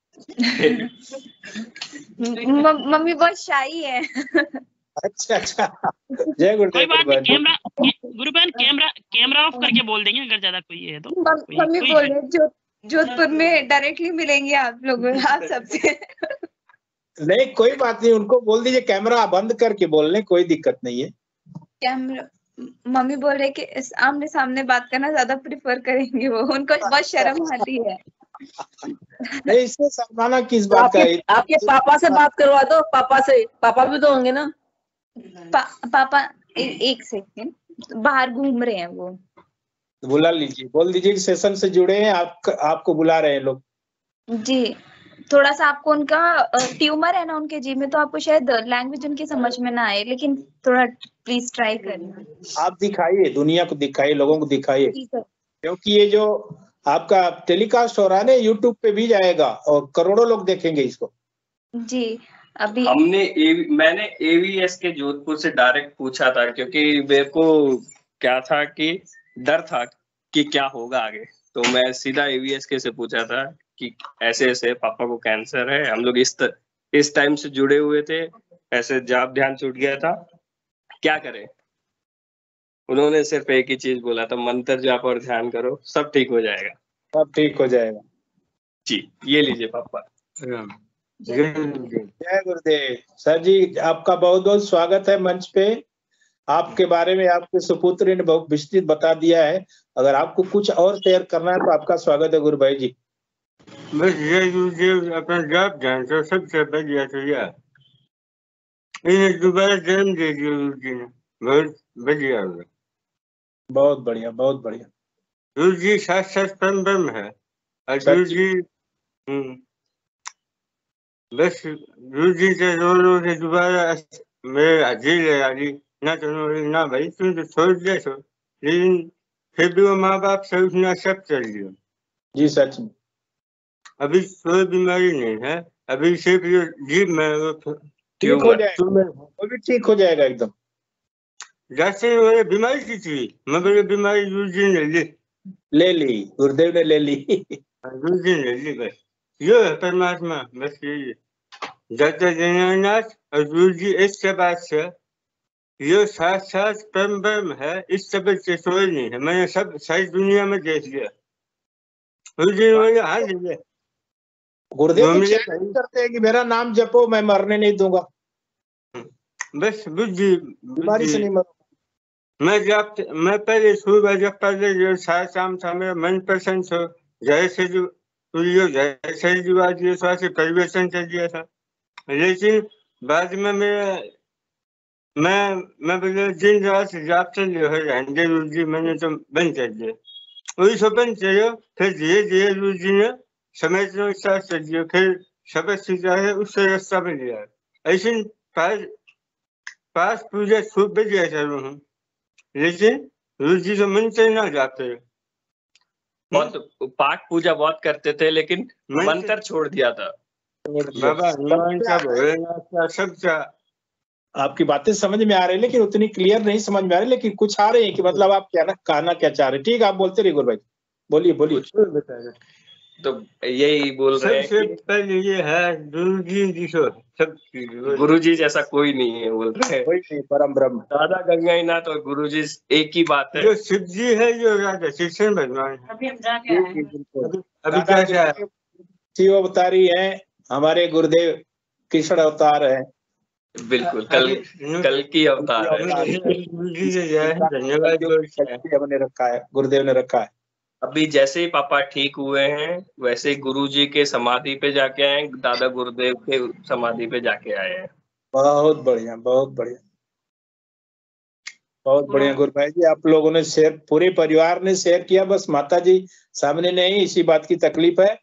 मम्मी बहुत शाई है। अच्छा अच्छा, जय गुरुदेव। कोई बात नहीं, गुरु बहन कैमरा ऑफ करके बोल देंगे अगर ज्यादा कोई है तो। मम्मी बोल रहे जोधपुर में डायरेक्टली मिलेंगे आप लोग, आप सबसे। नहीं कोई बात नहीं, उनको बोल दीजिए कैमरा बंद करके बोलने, कोई दिक्कत नहीं है। कैमरा, मम्मी बोल रहे कि आमने सामने बात करना ज्यादा प्रिफर करेंगे, वो उनको बहुत शर्म आती है। नहीं इसमें शर्माना किस बात का है? आपके पापा से बात करवा दो, पापा से, पापा भी तो होंगे ना। पापा एक सेकंड, बाहर घूम रहे हैं वो। बुला लीजिए, बोल दीजिए कि सेशन से जुड़े हैं, आपको बुला रहे हैं लोग। जी, थोड़ा सा आपको उनका ट्यूमर है ना उनके जी में, तो आपको शायद लैंग्वेज उनकी समझ में ना आए, लेकिन थोड़ा प्लीज ट्राई करना। आप दिखाइए, दुनिया को दिखाइए, लोगों को दिखाइए, क्योंकि ये जो आपका टेलीकास्ट हो रहा है ना यूट्यूब पे भी जाएगा और करोड़ों लोग देखेंगे इसको। जी अभी मैंने एवीएस के जोधपुर से डायरेक्ट पूछा था, क्योंकि मेरे को क्या था कि डर था कि क्या होगा आगे, तो मैं सीधा एवीएस के से पूछा था कि ऐसे ऐसे पापा को कैंसर है, हम लोग इस टाइम से जुड़े हुए थे, ऐसे जाप ध्यान छूट गया था, क्या करें। उन्होंने सिर्फ एक ही चीज बोला था, मंत्र जाप और ध्यान करो, सब ठीक हो जाएगा। सब ठीक हो जाएगा। जी, ये लीजिए पापा। जय गुरुदेव। सर जी, आपका बहुत बहुत स्वागत है मंच पे। आपके बारे में आपके सुपुत्र ने बहुत विस्तृत बता दिया है। अगर आपको कुछ और शेयर करना है तो आपका स्वागत है गुरु भाई जी। बस जय गुरुदेव, अपना जाप ध्यान तो सबसे बढ़िया तो यह इन्हें दोबारा जन्म दे दिया गुरु जी ने, बहुत बढ़िया होगा। बहुत बढ़िया, बहुत बढ़िया। गुरु जी साक्षात परम ब्रह्म है और गुरु जी बस गुरु जी से रो से दोबारा मेरे हाजिर ले आ गई ना, तो ना भाई तुम तो छोड़ दे सो, लेकिन फिर भी वो माँ बाप से उठना सब चल गया। जी सच में। अभी कोई बीमारी नहीं है, अभी सिर्फ ये जीभ में वो ठीक हो जाएगा, वो भी ठीक हो जाएगा एकदम। जैसे वो बीमारी की थी, मगर बीमारी गुरु जी ने ले ली, गुरुदेव ने ले ली। गुरु जी ने ली, बस ये है परमात्मा, बस यही दाता जनानाथ और गुरु जी इस बात से ये साक्षात परम ब्रह्म है, इस शब्द से कोई नहीं है। मैंने सब सारी दुनिया में देख लिया। गुरु जी ने हाथ दिया, गुरुदेव तो चैलेंज करते हैं कि मेरा नाम जपो, मैं मरने नहीं दूंगा, बस बुद्धि बीमारी से नहीं मरूंगा। मैं पहले सुबह जब पहले जो शाम था, मेरा मन प्रसन्न हो, जैसे जो जैसे परिवर्तन कर दिया था। लेकिन बाद में मैं बोले दिन रात जाप चल गुरु जी, मैंने तो बंद कर दिया, वही सब बंद किया। फिर धीरे धीरे गुरु जी ने समय स्टार्ट कर दिया, फिर शब्द सीखा है, उससे रास्ता बन गया। ऐसे पास पूजा खूब बढ़िया करूँ हूँ, लेकिन गुरु जी तो मंत्र ना जाते, बहुत पाठ पूजा बहुत करते थे, लेकिन मंत्र छोड़ दिया था। बाबा हनुमान का, भोलेनाथ का, सबका आपकी बातें समझ में आ रही है, लेकिन उतनी क्लियर नहीं समझ में आ रही, लेकिन कुछ आ रही है कि मतलब आप क्या कहना क्या चाह रहे हैं। ठीक, आप बोलते रहिए गुरु भाई, बोलिए बोलिए। तो यही बोल रहे हैं सबसे पहले ये है गुरु जी सब गुरु जी जैसा कोई नहीं है, बोल रहे हैं कोई नहीं, परम ब्रह्म दादा गंगाईनाथ और गुरु जी एक ही बात है। जो शिव जी है, जो राधा कृष्ण भगवान है। अभी हम जाके आए। अभी क्या है, शिव अवतारी है, हमारे गुरुदेव कृष्ण अवतार है। बिल्कुल, कल की अवतार है। धन्यवाद हमने रखा है, गुरुदेव ने रखा है। अभी जैसे ही पापा ठीक हुए हैं, वैसे ही गुरु जी के समाधि पे जाके आए, दादा गुरुदेव के समाधि पे जाके आए हैं। बहुत बढ़िया, बहुत बढ़िया, बहुत बढ़िया गुरु भाई जी। आप लोगों ने शेयर, पूरे परिवार ने शेयर किया, बस माता जी सामने नहीं, इसी बात की तकलीफ है।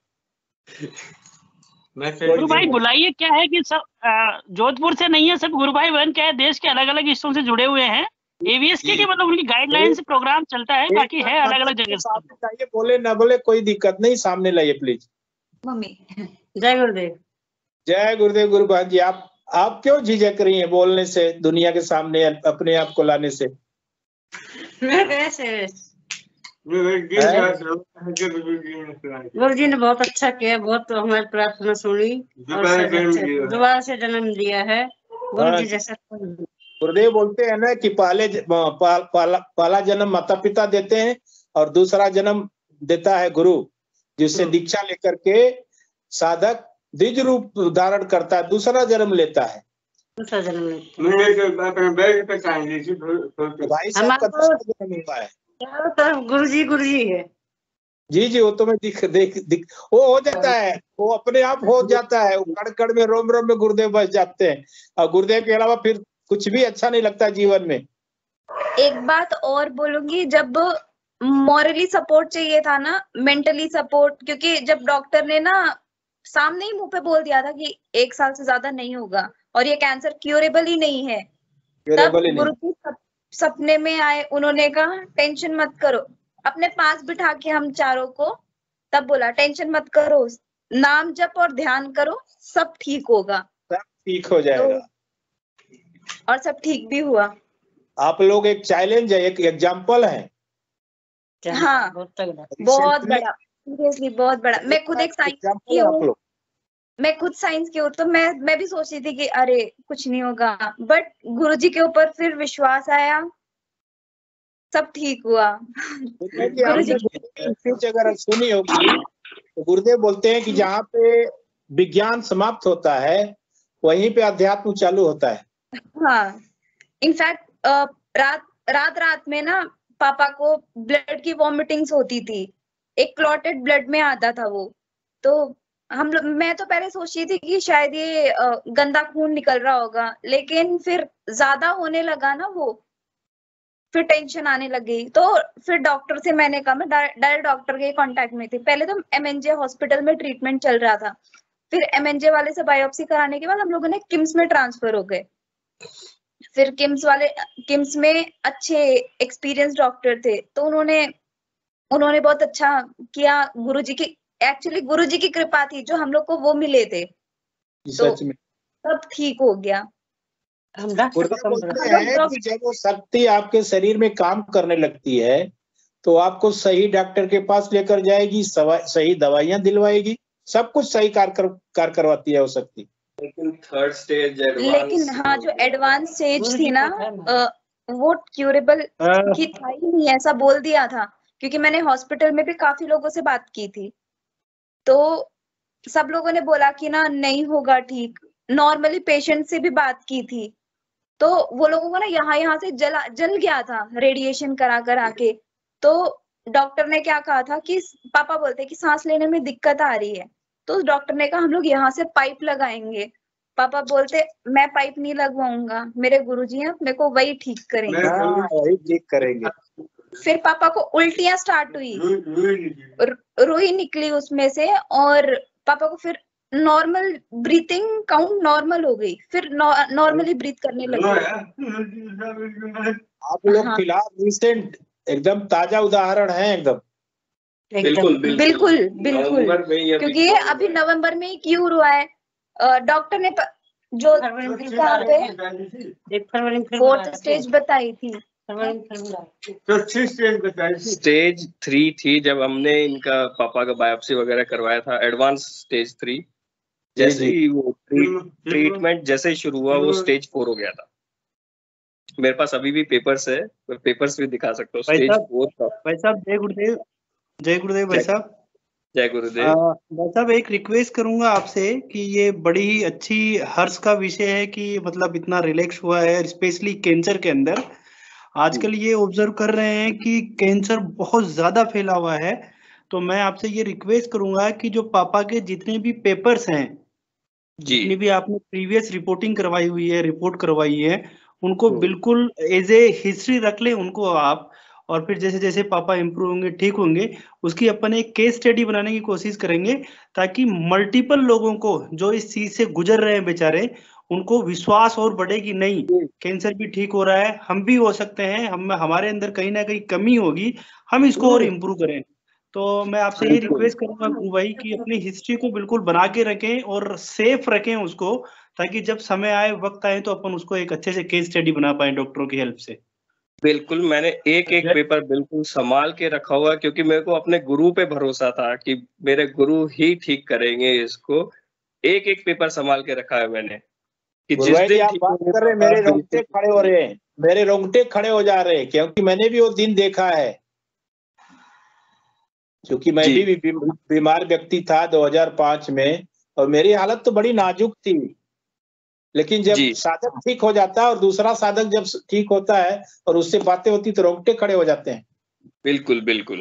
गुरु भाई बुलाइए, क्या है कि सब जोधपुर से नहीं है, सब गुरु भाई बहन क्या है, देश के अलग अलग हिस्सों से जुड़े हुए हैं। एवीएस के मतलब उनकी गाइडलाइन से प्रोग्राम चलता है, बाकी है अलग अलग जगह से। बोले ना बोले कोई दिक्कत नहीं, सामने लाइए प्लीज। मम्मी जय गुरुदेव। जय गुरुदेव। गुरु बहन जी, आप क्यों झिझक रही हैं बोलने से, दुनिया के सामने अपने आप को लाने से? मैं कैसे गुरु जी ने बहुत अच्छा किया, बहुत हमारी प्रार्थना सुनी और दोबारा से जन्म दिया है। गुरु जी जैसा गुरुदेव बोलते हैं ना कि पहला जन्म माता पिता देते हैं और दूसरा जन्म देता है गुरु, जिससे दीक्षा लेकर के साधक द्विज रूप धारण करता है, दूसरा जन्म लेता है। दूसरा जन्म भाई साहब का दूसरा जन्म हुआ है। गुरु जी है। जी, वो तो मैं दिख वो हो जाता है, वो अपने आप हो जाता है, वो कड़ कड़ में रोम रोम में गुरुदेव बस जाते हैं, और गुरुदेव के अलावा फिर कुछ भी अच्छा नहीं लगता जीवन में। एक बात और बोलूंगी, जब मॉरली सपोर्ट चाहिए था ना, मेंटली सपोर्ट, क्योंकि जब डॉक्टर ने ना सामने ही मुंह पे बोल दिया था कि 1 साल से ज्यादा नहीं होगा और ये कैंसर क्यूरेबल ही नहीं है, तब गुरु जी सपने में आए, उन्होंने कहा टेंशन मत करो, अपने पास बिठा के हम चारों को, तब बोला टेंशन मत करो, नाम जप और ध्यान करो, सब ठीक होगा, सब ठीक हो जाएगा। और सब ठीक भी हुआ। आप लोग एक चैलेंज है, एक एग्जाम्पल है। हाँ, बहुत बड़ा। सीरियसली बहुत बड़ा। मैं खुद एक साइंस की हूँ, मैं खुद साइंस की हूँ, तो मैं भी सोच रही थी कि अरे कुछ नहीं होगा, बट गुरुजी के ऊपर फिर विश्वास आया, सब ठीक हुआ। गुरुजी अगर सुनी होगी तो गुरुदेव बोलते हैं कि जहाँ पे विज्ञान समाप्त होता है वहीं पे अध्यात्म चालू होता है। हाँ, इनफैक्ट रात में ना पापा को ब्लड की वॉमिटिंग्स होती थी, एक क्लॉटेड ब्लड में आता था वो। तो मैं तो पहले सोच रही थी कि शायद ये गंदा खून निकल रहा होगा, लेकिन फिर ज्यादा होने लगा ना वो, फिर टेंशन आने लग गई। तो फिर डॉक्टर से मैंने कहा, मैं डायरेक्ट डॉक्टर के कांटेक्ट में थी। पहले तो MNJ हॉस्पिटल में ट्रीटमेंट चल रहा था, फिर MNJ वाले से बायोप्सी कराने के बाद हम लोगों ने किम्स में ट्रांसफर हो गए। फिर किम्स में अच्छे एक्सपीरियंस डॉक्टर थे, तो उन्होंने बहुत अच्छा किया। एक्चुअली गुरुजी की कृपा थी जो हम लोग को वो मिले थे, तो सब ठीक हो गया। कि जब वो शक्ति आपके शरीर में काम करने लगती है तो आपको सही डॉक्टर के पास लेकर जाएगी, सही दवाइयां दिलवाएगी, सब कुछ सही कार्य करवाती है वो शक्ति। लेकिन थर्ड स्टेज, लेकिन हाँ, जो एडवांस स्टेज थी ना, वो क्यूरेबल की था ही नहीं, ऐसा बोल दिया था। क्योंकि मैंने हॉस्पिटल में भी काफी लोगों से बात की थी, तो सब लोगों ने बोला कि ना नहीं होगा ठीक। नॉर्मली पेशेंट से भी बात की थी, तो वो लोगों को ना यहाँ से जल गया था रेडिएशन करा के। तो डॉक्टर ने क्या कहा था कि पापा बोलते कि सांस लेने में दिक्कत आ रही है, तो डॉक्टर ने कहा हम लोग यहाँ से पाइप लगाएंगे। पापा बोलते मैं पाइप नहीं लगवाऊंगा, मेरे गुरुजी हैं, मेरे को वही ठीक करेंगे। वही ठीक करेंगे। फिर पापा को उल्टियां स्टार्ट हुई, रुई निकली उसमें से, और पापा को फिर नॉर्मल ब्रीथिंग काउंट नॉर्मल हो गई, फिर नॉर्मली ब्रीथ करने लगे। आप लोग फिलहाल रिसेंट एकदम ताजा उदाहरण है एकदम। बिल्कुल क्योंकि ये अभी नवंबर में ही क्यूर हुआ है। डॉक्टर ने जो कहाँ पे 4th स्टेज बताई थी, स्टेज 3 थी जब हमने इनका पापा का बायोप्सी वगैरह करवाया था, एडवांस स्टेज 3। जैसे ही वो ट्रीटमेंट जैसे ही शुरू हुआ वो स्टेज 4 हो गया था। मेरे पास अभी भी पेपर्स है, पेपर्स भी दिखा सकता हूँ। स्टेज 4 था। भाई साहब जय गुरुदेव। जय गुरुदेव भाई साहब। जय गुरुदेव। भाई साहब एक रिक्वेस्ट करूंगा आपसे कि ये बड़ी ही अच्छी हर्ष का विषय है कि मतलब इतना रिलैक्स हुआ है, स्पेशली कैंसर के अंदर। आजकल ये ऑब्जर्व कर रहे हैं कि कैंसर बहुत ज्यादा फैला हुआ है। तो मैं आपसे ये रिक्वेस्ट करूंगा कि जो पापा के जितने भी पेपर्स हैं, जितनी भी आपने प्रीवियस रिपोर्टिंग करवाई हुई है, रिपोर्ट करवाई है, उनको बिल्कुल एज ए हिस्ट्री रख ले उनको आप। और फिर जैसे जैसे पापा इम्प्रूव होंगे, ठीक होंगे, उसकी अपन एक केस स्टडी बनाने की कोशिश करेंगे, ताकि मल्टीपल लोगों को जो इस चीज से गुजर रहे हैं बेचारे, उनको विश्वास और बढ़े कि नहीं कैंसर भी ठीक हो रहा है, हम भी हो सकते हैं, हमारे अंदर कहीं ना कहीं कमी होगी, हम इसको और इम्प्रूव करें। तो मैं आपसे ये रिक्वेस्ट करूंगा गुरु भाई कि अपनी हिस्ट्री को बिल्कुल बना के रखें और सेफ रखें उसको, ताकि जब समय आए, वक्त आए, तो अपन उसको एक अच्छे से केस स्टडी बना पाए डॉक्टरों की हेल्प से। बिल्कुल, मैंने एक पेपर बिल्कुल संभाल के रखा हुआ, क्योंकि मेरे को अपने गुरु पे भरोसा था कि मेरे गुरु ही ठीक करेंगे इसको। एक पेपर संभाल के रखा है मैंने कि जिस दिन आप बात कर रहे हैं मेरे रोंगटे खड़े हो रहे हैं, मेरे रोंगटे खड़े हो जा रहे हैं, क्योंकि मैंने भी वो दिन देखा है। क्योंकि मैं भी बीमार व्यक्ति था 2005 में, और मेरी हालत तो बड़ी नाजुक थी, लेकिन जब साधक ठीक हो जाता है और दूसरा साधक जब ठीक होता है और उससे बातें होती तो रोंगटे खड़े हो जाते हैं। बिल्कुल बिल्कुल।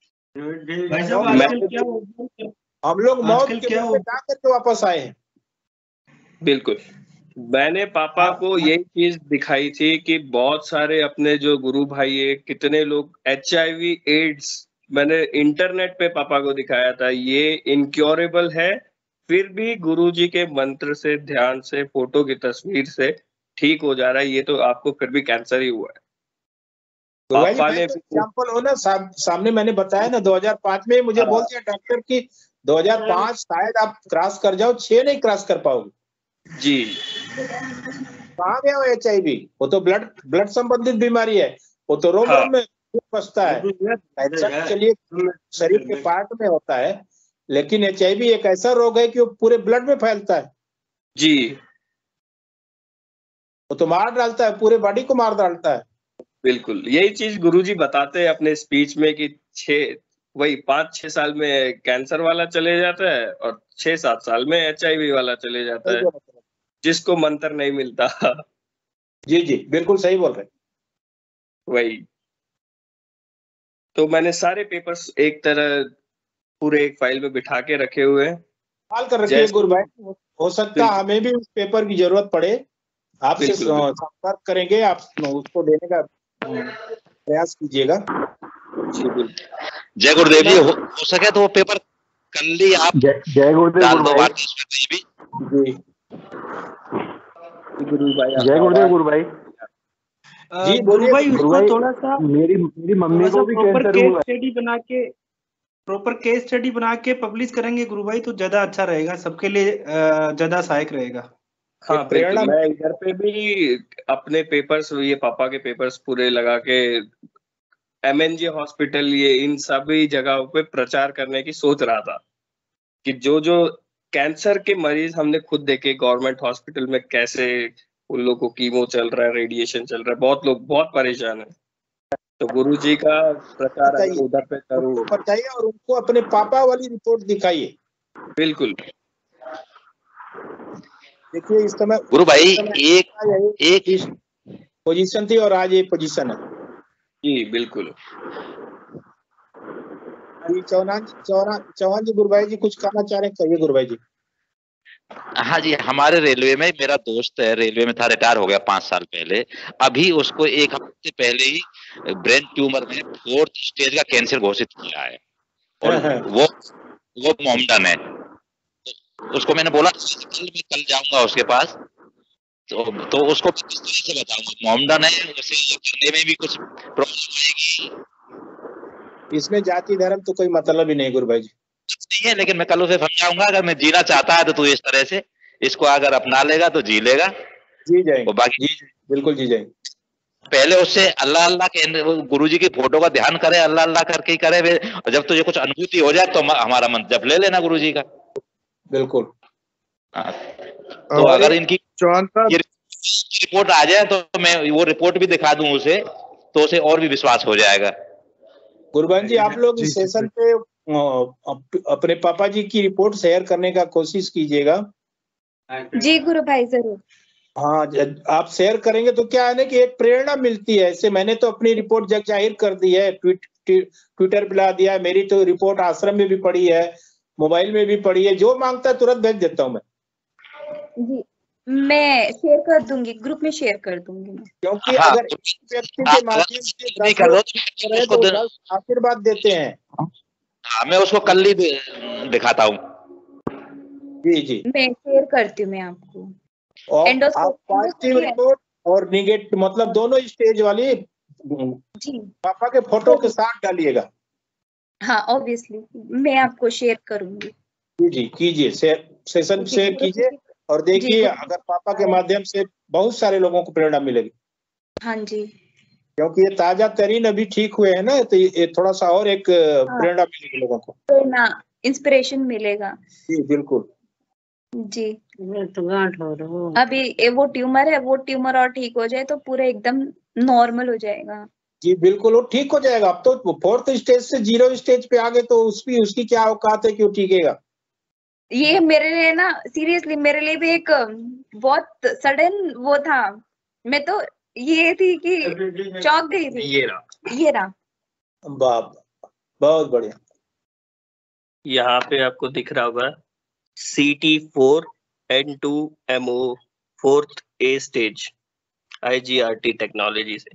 हम लोग मौत के करके वापस आए हैं। बिल्कुल, मैंने पापा को यही चीज दिखाई थी कि बहुत सारे अपने जो गुरु भाई है, कितने लोग HIV एड्स, मैंने इंटरनेट पे पापा को दिखाया था ये इनक्योरेबल है, फिर भी गुरुजी के मंत्र से, ध्यान से, फोटो की तस्वीर से ठीक हो जा रहा है। ये तो आपको फिर भी कैंसर ही हुआ है। पापा ने एग्जांपल हो ना, सामने मैंने बताया ना 2005 में मुझे बोल दिया डॉक्टर की 2005 शायद आप क्रॉस कर जाओ, 6 नहीं क्रॉस कर पाओगे। जी कहाँ गया वो HIV? वो तो ब्लड संबंधित बीमारी है, वो तो रोम में बचता है। कैंसर चलिए शरीर के पार्ट में होता है, लेकिन HIV एक ऐसा रोग है कि वो पूरे ब्लड में फैलता है जी। वो तो मार डालता है, पूरे बॉडी को मार डालता है। बिल्कुल यही चीज गुरुजी बताते हैं अपने स्पीच में कि 5-6 साल में कैंसर वाला चले जाता है और 6-7 साल में HIV वाला चले जाता है, जिसको मंत्र नहीं मिलता। जी जी बिल्कुल सही बोल रहे। वही तो मैंने सारे पेपर्स एक तरह पूरे एक फाइल में बिठा के रखे हुए हैं। हाल कर रखिए गुरु भाई, हो सकता है हमें भी उस पेपर की जरूरत पड़े, आपसे संपर्क करेंगे, आप उसको देने का प्रयास कीजिएगा। जय गुरुदेव जी, हो सके तो वो पेपर कल ही आप जय गुरुदेव डाल दो। जी जय गुरुदेव गुरु भाई। जी बोलिए भाई, उसको थोड़ा सा मेरी मम्मी को भी कैंसर हुआ है। प्रॉपर केस स्टडी बना के पब्लिश करेंगे गुरु भाई तो ज्यादा अच्छा रहेगा, सबके लिए ज्यादा सहायक रहेगा। हाँ प्रेरणा, मैं इधर पे भी अपने पेपर्स, ये पापा के पेपर्स पूरे लगा के MNJ हॉस्पिटल, ये इन सभी जगहों पे प्रचार करने की सोच रहा था कि जो जो कैंसर के मरीज हमने खुद देखे गवर्नमेंट हॉस्पिटल में, कैसे उन लोगों को कीमो चल रहा है, रेडिएशन चल रहा है, बहुत लोग बहुत परेशान है। तो गुरुजी का प्रचार उधर पे करूँ, बताइए, और उनको अपने पापा वाली रिपोर्ट दिखाइए। बिल्कुल। देखिए इस समय गुरु भाई एक पोजीशन थी और आज ये पोजीशन है। जी बिल्कुल। चौहान जी गुरु भाई जी कुछ कहना चाह रहे हैं, कहिए गुरु भाई जी। हाँ जी, हमारे रेलवे में मेरा दोस्त है, रेलवे में था, रिटायर हो गया 5 साल पहले। अभी उसको 1 हफ्ते पहले ही ब्रेन ट्यूमर में 4th स्टेज का कैंसर घोषित किया है और वो मोमडन है। उसको मैंने बोला कल जाऊंगा उसके पास, तो उसको किस तरह से बताऊंगा, मोमडन है, उसे करने में भी कुछ प्रॉब्लम आएगी? इसमें जाति धर्म तो कोई मतलब ही नहीं गुरु भाई जी, नहीं है, लेकिन मैं कल उसे समझाऊंगा, अगर मैं जीना चाहता है तो तू इस तरह से इसको अगर अपना लेगा तो जी लेगा। जी जाएंगे, बाकी जी बिल्कुल जी जाएंगे। पहले उससे अल्लाह अल्लाह के गुरुजी की फोटो का ध्यान करे, अल्लाह अल्लाह करके ही करे। और जब तुझे कुछ अनुभूति हो जाए तो हमारा मंत्र जप ले लेना गुरुजी का। बिल्कुल। तो अगर इनकी रिपोर्ट आ जाए तो मैं वो रिपोर्ट भी दिखा दूं उसे, तो उसे और भी विश्वास हो जाएगा। गुरुबन जी, आप लोग इस सेशन पे अपने पापा जी की रिपोर्ट शेयर करने का कोशिश कीजिएगा। जी गुरु भाई जरूर। हाँ, आप शेयर करेंगे तो क्या है ना कि एक प्रेरणा मिलती है। ऐसे मैंने तो अपनी रिपोर्ट जग जाहिर कर दी है, ट्विटर पे ला दिया है। मेरी तो रिपोर्ट आश्रम में भी पड़ी है, मोबाइल में भी पड़ी है, जो मांगता है तुरंत भेज देता हूँ मैं। जी मैं शेयर कर दूंगी, ग्रुप में शेयर कर दूंगी मैं। क्योंकि अगर व्यक्ति के माध्यम से तो आशीर्वाद देते हैं। हाँ, मैं उसको कल ही दिखाता हूँ। जी जी मैं शेयर करती हूँ मैं आपको। और आप पॉजिटिव रिपोर्ट और निगेटिव, मतलब दोनों स्टेज वाली जी पापा के फोटो के साथ डालिएगा। हाँ ऑब्वियसली मैं आपको शेयर करूंगी। जी जी कीजिए, सेशन शेयर कीजिए और देखिए, अगर पापा के माध्यम से बहुत सारे लोगों को प्रेरणा मिलेगी। हाँ जी, क्योंकि ये ताजा तरीन अभी ठीक हुए हैं ना, तो ये थोड़ा सा और एक प्रेरणा मिलेगी लोगों को, प्रेरणा इंस्पिरेशन मिलेगा। जी बिल्कुल जी। तो गांठ हो रहा, अभी वो ट्यूमर है, वो ट्यूमर और ठीक हो जाए तो पूरा एकदम नॉर्मल हो जाएगा। जी बिल्कुल, वो ठीक हो जाएगा। अब तो 4th स्टेज से 0 स्टेज पे आ गए, तो उसकी क्या औकात है कि वो ठीकेगा। ये मेरे लिए ना सीरियसली मेरे लिए भी एक बहुत सडन वो था। मैं तो ये थी कि चौंक गई थी। ये रहा बाप, बहुत बढ़िया। यहाँ पे आपको दिख रहा होगा CT4N2MO 4th A stage IGRT technology से।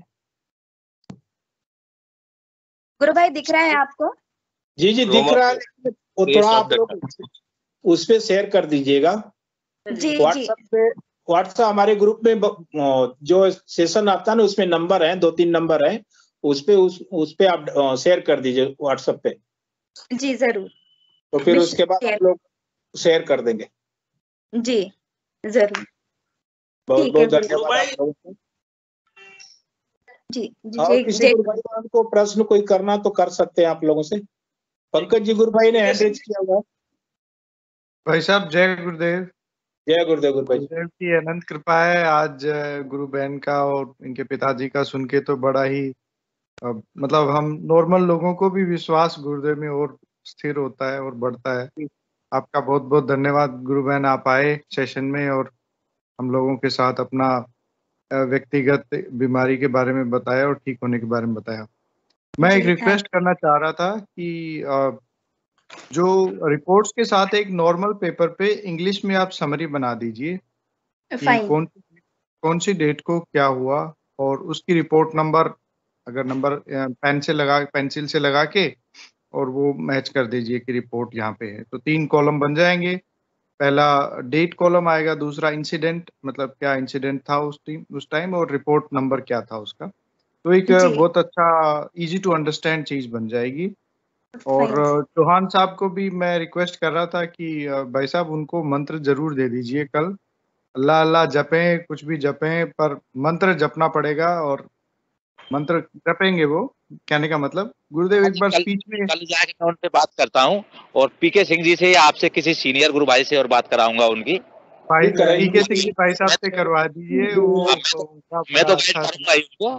गुरु भाई दिख रहा है आपको? जी जी दिख रहा है, वो थोड़ा आप लोग उस पे शेयर कर दीजिएगा। जी व्हाट्सएप हमारे ग्रुप में जो सेशन आता है ना, उसमें नंबर है, 2-3 नंबर है, उस पे आप शेयर कर दीजिए व्हाट्सएप पे। जी जरूर। तो फिर उसके बाद आप लोग शेयर कर देंगे। जी जरूर। बहुत बहुत धन्यवाद। जी जी और किसी गुरु भाई बहन को प्रश्न कोई करना तो कर सकते हैं आप लोगों से। पंकज जी गुरु भाई ने हैंड रेज किया हुआ है। भाई साहब जय गुरुदेव। जय गुरुदेव गुरु भाई। गुरुदेव की अनंत कृपा है। आज गुरु बहन का और इनके पिताजी का सुन के तो बड़ा ही मतलब हम नॉर्मल लोगों को भी विश्वास गुरुदेव में और स्थिर होता है और बढ़ता है। आपका बहुत बहुत धन्यवाद गुरु बहन, आप आए सेशन में और हम लोगों के साथ अपना व्यक्तिगत बीमारी के बारे में बताया और ठीक होने के बारे में बताया। मैं एक रिक्वेस्ट करना चाह रहा था कि जो रिपोर्ट्स के साथ एक नॉर्मल पेपर पे इंग्लिश में आप समरी बना दीजिए कि कौन सी डेट को क्या हुआ और उसकी रिपोर्ट नंबर, अगर नंबर पेंसिल से लगा के और वो मैच कर दीजिए कि रिपोर्ट यहाँ पे है। तो 3 कॉलम बन जाएंगे। पहला डेट कॉलम आएगा, दूसरा इंसिडेंट, मतलब क्या इंसिडेंट था उस टाइम, और रिपोर्ट नंबर क्या था उसका। तो एक बहुत अच्छा इजी टू अंडरस्टैंड चीज बन जाएगी। और चौहान साहब को भी मैं रिक्वेस्ट कर रहा था कि भाई साहब उनको मंत्र जरूर दे दीजिए कल। अल्लाह अल्लाह जपें, कुछ भी जपें, पर मंत्र जपना पड़ेगा और मंत्र जपेंगे वो। कहने का मतलब गुरुदेव एक बार स्पीच में कल जाके मैं उनसे बात करता हूँ और पीके सिंह जी से या आपसे किसी सीनियर गुरु भाई से और बात कराऊंगा उनकी। पीके सिंह जी भाई साहब से करवा दीजिए। वो मैं तो गाइड करूंगा इनको।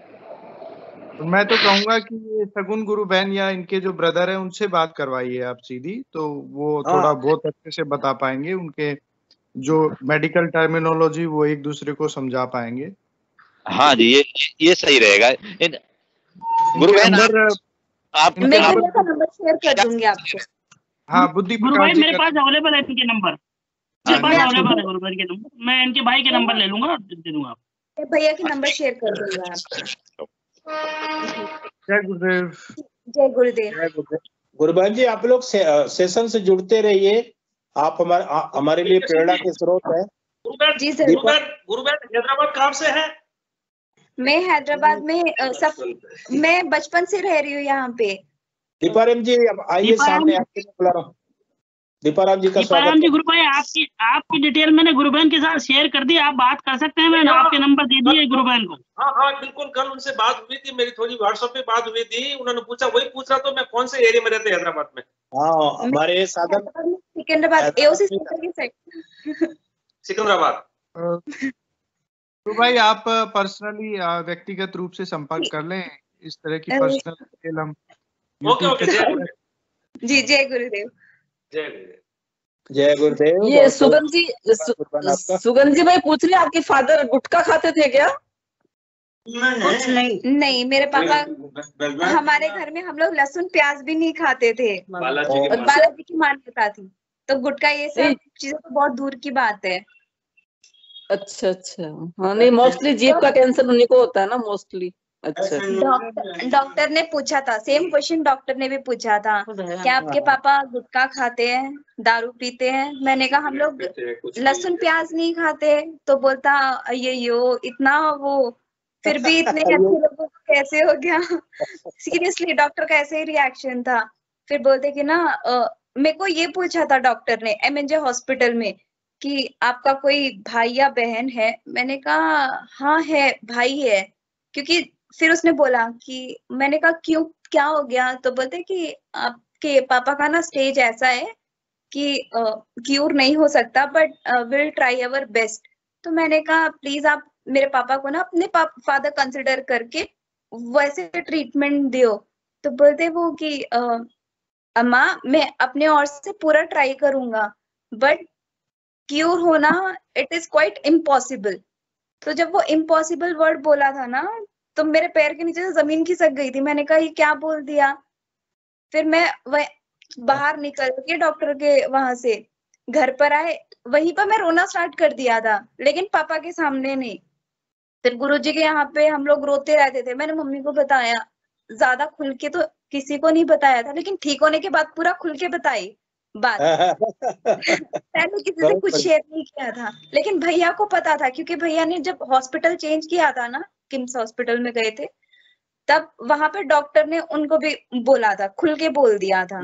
मैं तो कहूंगा कि ये सगुन गुरु बहन या इनके जो ब्रदर है उनसे बात करवाइए आप सीधी, तो वो थोड़ा बहुत अच्छे से बता पाएंगे। उनके जो मेडिकल टर्मिनोलॉजी वो एक दूसरे को समझा पाएंगे। हाँ जी, ये सही रहेगा। गुरु बहन आप मैं भैया का नंबर शेयर कर दूंगी आपको। हाँ बुद्धि गुरु भाई मेरे पास अवेलेबल है इनके नंबर, मेरे पास अवेलेबल है गुरु भाई के नंबर। मैं इनके भाई के नंबर ले लूंगा और दे दूंगा आपको। भैया के नंबर शेयर कर दूंगा आपको। जय गुरुदेव। जय गुरुदेव। गुरु बहन जी आप लोग सेशन से जुड़ते रहिए, आप हमारे लिए प्रेरणा के स्रोत है। जी सर। गुरु बहन हैदराबाद कहाँ से है? मैं हैदराबाद में मैं बचपन से रह रही हूँ यहाँ पे। दीपाराम जी अब आइए सामने, आपके लिए बुला रहा हूँ। दीपाराम जी का स्वागत। दीपाराम जी गुरु भाई आपकी डिटेल मैंने गुरु बहन के साथ शेयर कर दी, आप बात कर सकते हैं। मैंने आपके नंबर दे दिए गुरु बहन को। हाँ बिल्कुल, कल उनसे बात हुई थी मेरी, थोड़ी व्हाट्सएप पे बात हुई थी। उन्होंने पूछा, वही पूछ रहा तो मैं कौन से एरिया में रहते हैं हैदराबाद में। हाँ हमारे साधन सिकंदराबाद एओसी सिकंदराबाद। तो भाई आप पर्सनली व्यक्तिगत रूप से संपर्क कर लें, इस तरह की पर्सनल डिटेल हम ओके जी। जय गुरुदेव। जय गुरुदेव। ये सुगंध जी भाई पूछ रहे आपके फादर गुटखा खाते थे क्या? कुछ नहीं, मेरे पापा, हमारे घर में हम लोग लहसुन प्याज भी नहीं खाते थे। बालाजी की मान्यता थी, तो गुटखा ये सब चीजें तो बहुत दूर की बात है। अच्छा। हाँ नहीं, मोस्टली जीभ का कैंसर उन्हीं को होता है ना मोस्टली। अच्छा। डॉक्टर ने पूछा था, सेम क्वेश्चन डॉक्टर ने भी पूछा था, क्या आपके पापा गुटखा खाते हैं, दारू पीते हैं? मैंने कहा हम लोग लहसुन प्याज नहीं खाते। तो बोलता यो इतना वो, फिर भी इतने अच्छे लोगों को कैसे हो गया? सीरियसली डॉक्टर का ऐसे ही रिएक्शन था। फिर बोलते कि ना मेरे को ये पूछा था डॉक्टर ने MNJ हॉस्पिटल में कि आपका कोई भाई या बहन है? मैंने कहा हाँ है, भाई है। क्योंकि फिर उसने बोला कि, मैंने कहा क्यों, क्या हो गया? तो बोलते कि आपके पापा का ना स्टेज ऐसा है कि क्यूर नहीं हो सकता, but will try our best. तो मैंने कहा प्लीज आप मेरे पापा को ना अपने फादर कंसिडर करके वैसे ट्रीटमेंट दियो। तो बोलते वो कि अम्मा मैं अपने ओर से पूरा ट्राई करूंगा, बट क्यूर होना इट इज क्वाइट इम्पॉसिबल। तो जब वो इम्पॉसिबल वर्ड बोला था ना, तो मेरे पैर के नीचे से जमीन खिसक गई थी। मैंने कहा ये क्या बोल दिया? फिर मैं बाहर निकल के डॉक्टर के वहां से घर पर आए, वहीं पर मैं रोना स्टार्ट कर दिया था, लेकिन पापा के सामने नहीं। फिर गुरुजी के यहाँ पे हम लोग रोते रहते थे। मैंने मम्मी को बताया, ज्यादा खुल के तो किसी को नहीं बताया था, लेकिन ठीक होने के बाद पूरा खुल के बताई बात। पहले किसी से कुछ शेयर नहीं किया था, लेकिन भैया को पता था, क्योंकि भैया ने जब हॉस्पिटल चेंज किया था ना, किम्स हॉस्पिटल में गए थे, तब वहां पे डॉक्टर ने उनको भी बोला था, खुल के बोल दिया था।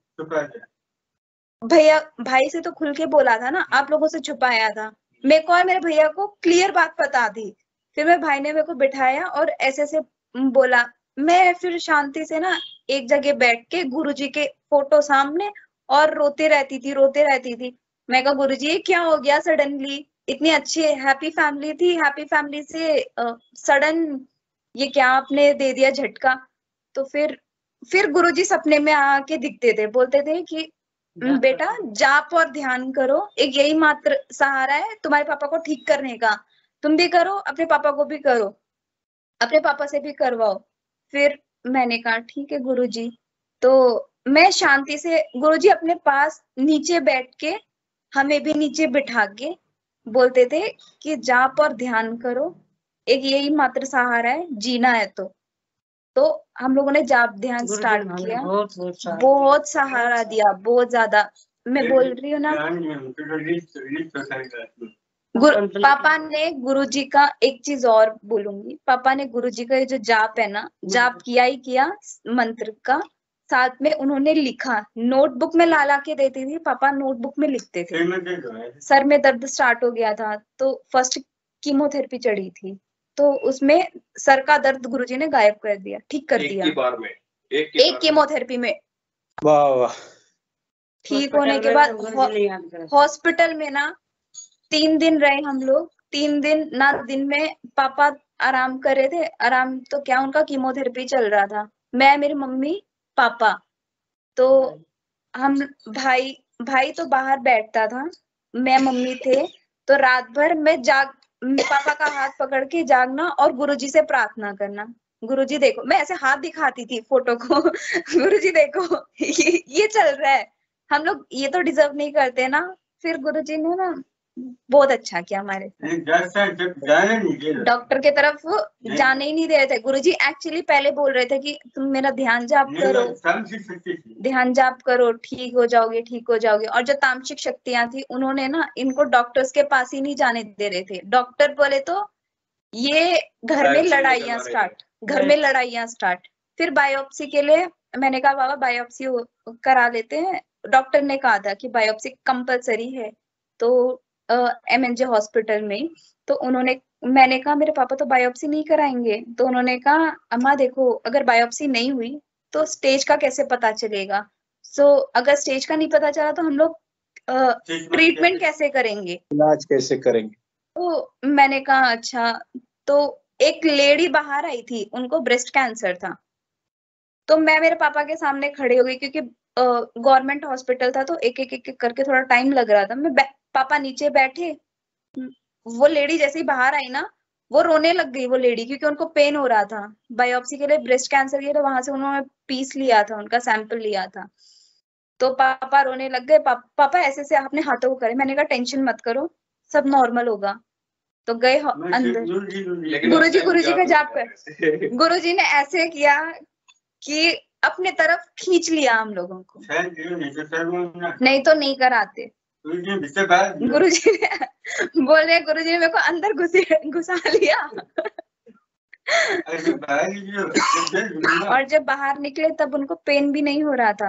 भैया भाई से तो खुल के बोला था ना, आप लोगों से छुपाया था। मेरे को और मेरे भैया को क्लियर बात पता थी फिर मेरे भाई ने मेरे को बिठाया और ऐसे ऐसे बोला। मैं फिर शांति से ना एक जगह बैठ के गुरुजी के फोटो सामने और रोते रहती थी। मैं कहा गुरुजी ये क्या हो गया सडनली, इतनी अच्छी हैप्पी फैमिली थी, हैप्पी फैमिली से सडन ये क्या आपने दे दिया झटका। तो फिर गुरुजी सपने में आके दिखते थे, बोलते थे कि बेटा जाप और ध्यान करो, एक यही मात्र सहारा है तुम्हारे पापा को ठीक करने का, तुम भी करो, अपने पापा को भी करो, अपने पापा से भी करवाओ। फिर मैंने कहा ठीक है गुरुजी। तो मैं शांति से, गुरुजी अपने पास नीचे बैठ के हमें भी नीचे बिठा के बोलते थे कि जाप और ध्यान करो, एक यही मात्र सहारा है, जीना है। तो हम लोगों ने जाप ध्यान स्टार्ट किया, बहुत सहारा दिया, बहुत ज्यादा। मैं बोल रही हूँ ना, पापा ने गुरुजी का एक चीज और बोलूंगी, पापा ने गुरुजी का ये जो जाप है ना, जाप किया ही किया मंत्र का, साथ में उन्होंने लिखा, नोटबुक में ला के देती थी, पापा नोटबुक में लिखते थे। सर में दर्द स्टार्ट हो गया था तो फर्स्ट कीमोथेरेपी चढ़ी थी, तो उसमें सर का दर्द गुरुजी ने गायब कर दिया, ठीक कर दिया एक कीमोथेरेपी में। वाह वाह। ठीक होने के बाद हॉस्पिटल में ना 3 दिन रहे हम लोग। 3 दिन ना, दिन में पापा आराम कर रहे थे, आराम तो क्या, उनका कीमोथेरेपी चल रहा था। मैं, मेरी मम्मी, पापा, तो हम भाई तो बाहर बैठता था, मैं मम्मी थे। तो रात भर मैं पापा का हाथ पकड़ के जागना और गुरुजी से प्रार्थना करना, गुरुजी देखो, मैं ऐसे हाथ दिखाती थी फोटो को गुरुजी देखो ये चल रहा है, हम लोग ये तो डिजर्व नहीं करते ना। फिर गुरुजी ने ना बहुत अच्छा किया हमारे साथ, डॉक्टर के तरफ जाने ही नहीं दे रहे थे। गुरुजी एक्चुअली पहले बोल रहे थे कि तुम मेरा ध्यान जाप करो, ध्यान जाप करो, ठीक हो जाओगे। और जो तामसिक शक्तियां थी, उन्होंने ना इनको डॉक्टर्स के पास ही नहीं जाने दे रहे थे। डॉक्टर बोले तो ये घर में लड़ाइयां स्टार्ट। फिर बायोप्सी के लिए मैंने कहा बाबा बायोप्सी करा लेते हैं। डॉक्टर ने कहा था कि बायोप्सी कंपलसरी है, तो MNJ हॉस्पिटल में। तो मैंने कहा मेरे पापा तो बायोप्सी नहीं कराएंगे। तो उन्होंने कहा अम्मा देखो, अगर बायोप्सी नहीं हुई तो स्टेज का कैसे पता चलेगा, अगर स्टेज का नहीं पता चला तो हम लोग ट्रीटमेंट कैसे करेंगे, इलाज कैसे करेंगे। तो मैंने कहा अच्छा। तो एक लेडी बाहर आई थी, उनको ब्रेस्ट कैंसर था। तो मैं मेरे पापा के सामने खड़ी हो गई, क्योंकि गवर्नमेंट हॉस्पिटल था, तो एक करके थोड़ा टाइम लग रहा था। पापा नीचे बैठे, वो लेडी जैसे ही बाहर आई ना, वो रोने लग गई वो लेडी, क्योंकि उनको पेन हो रहा था। बायोप्सी के लिए ब्रेस्ट कैंसर के लिए वहां से उन्होंने पीस लिया था, उनका सैंपल लिया था। तो पापा रोने लग गए। पापा ऐसे से अपने हाथों को करे। मैंने कहा टेंशन मत करो, सब नॉर्मल होगा। तो गए अंदर, गुरुजी का जाप कर, गुरुजी ने ऐसे किया कि अपने तरफ खींच लिया हम लोगों को, नहीं तो नहीं कराते। गुरुजी ने बोल रहे, गुरुजी ने मेरे को अंदर घुसा लिया और जब बाहर निकले तब उनको पेन भी नहीं हो रहा था।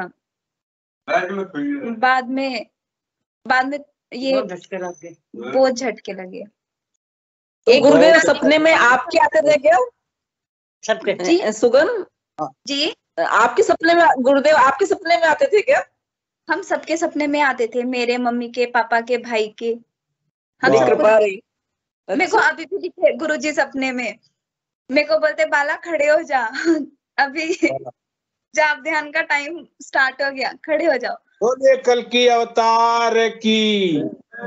बाद में ये बहुत झटके लगे। एक गुरुदेव सपने में आपके आते थे क्या? जी सुगन जी, आपके सपने में गुरुदेव आपके सपने में आते थे क्या? हम सबके सपने में आते थे, मेरे, मम्मी के, पापा के, भाई के। हम कृपा रही। मेरे को अभी भी दिखे गुरुजी सपने में, मेरे को बोलते बाला खड़े हो जा, अभी जाप ध्यान का टाइम स्टार्ट हो गया, खड़े हो जाओ। बोले कल की अवतार की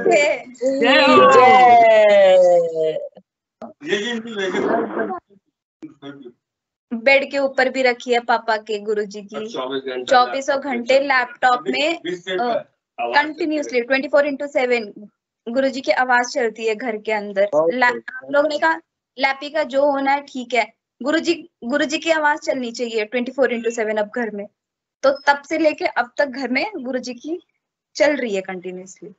बेड के ऊपर भी रखी है पापा के गुरुजी की, 24 घंटे लैपटॉप में कंटिन्यूसली 24/7 गुरुजी की आवाज चलती है घर के अंदर। हम लोग ने कहा लैपी का जो होना है ठीक है, गुरुजी की आवाज चलनी चाहिए 24/7 अब घर में। तो तब से लेके अब तक घर में गुरुजी की चल रही है कंटिन्यूसली।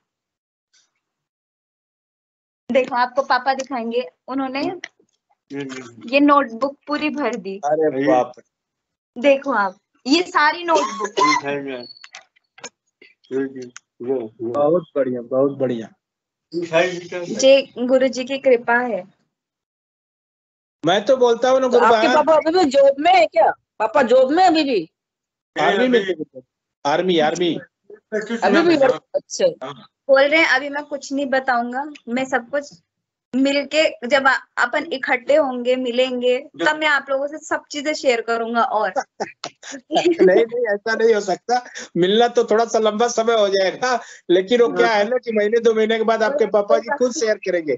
देखो आपको पापा दिखाएंगे, उन्होंने ये नोटबुक पूरी भर दी। अरे बाप, देखो आप, ये सारी नोटबुक। बहुत बढ़िया, बहुत बढ़िया। जे गुरुजी की कृपा है। मैं तो बोलता हूँ ना तो आपके गुरुबहन, पापा अभी भी जॉब में है क्या? पापा जॉब में अभी भी? आर्मी में थे, आर्मी आर्मी। अभी भी अच्छा। बोल रहे हैं अभी मैं कुछ नहीं बताऊंगा, मैं सब कुछ मिलके जब अपन इकट्ठे होंगे मिलेंगे तब मैं आप लोगों से सब चीजें शेयर करूंगा। और नहीं नहीं, ऐसा नहीं हो सकता, मिलना तो थोड़ा सा लंबा समय हो जाएगा, लेकिन वो क्या है ना कि महीने 2 महीने के बाद आपके पापा जी खुद शेयर करेंगे।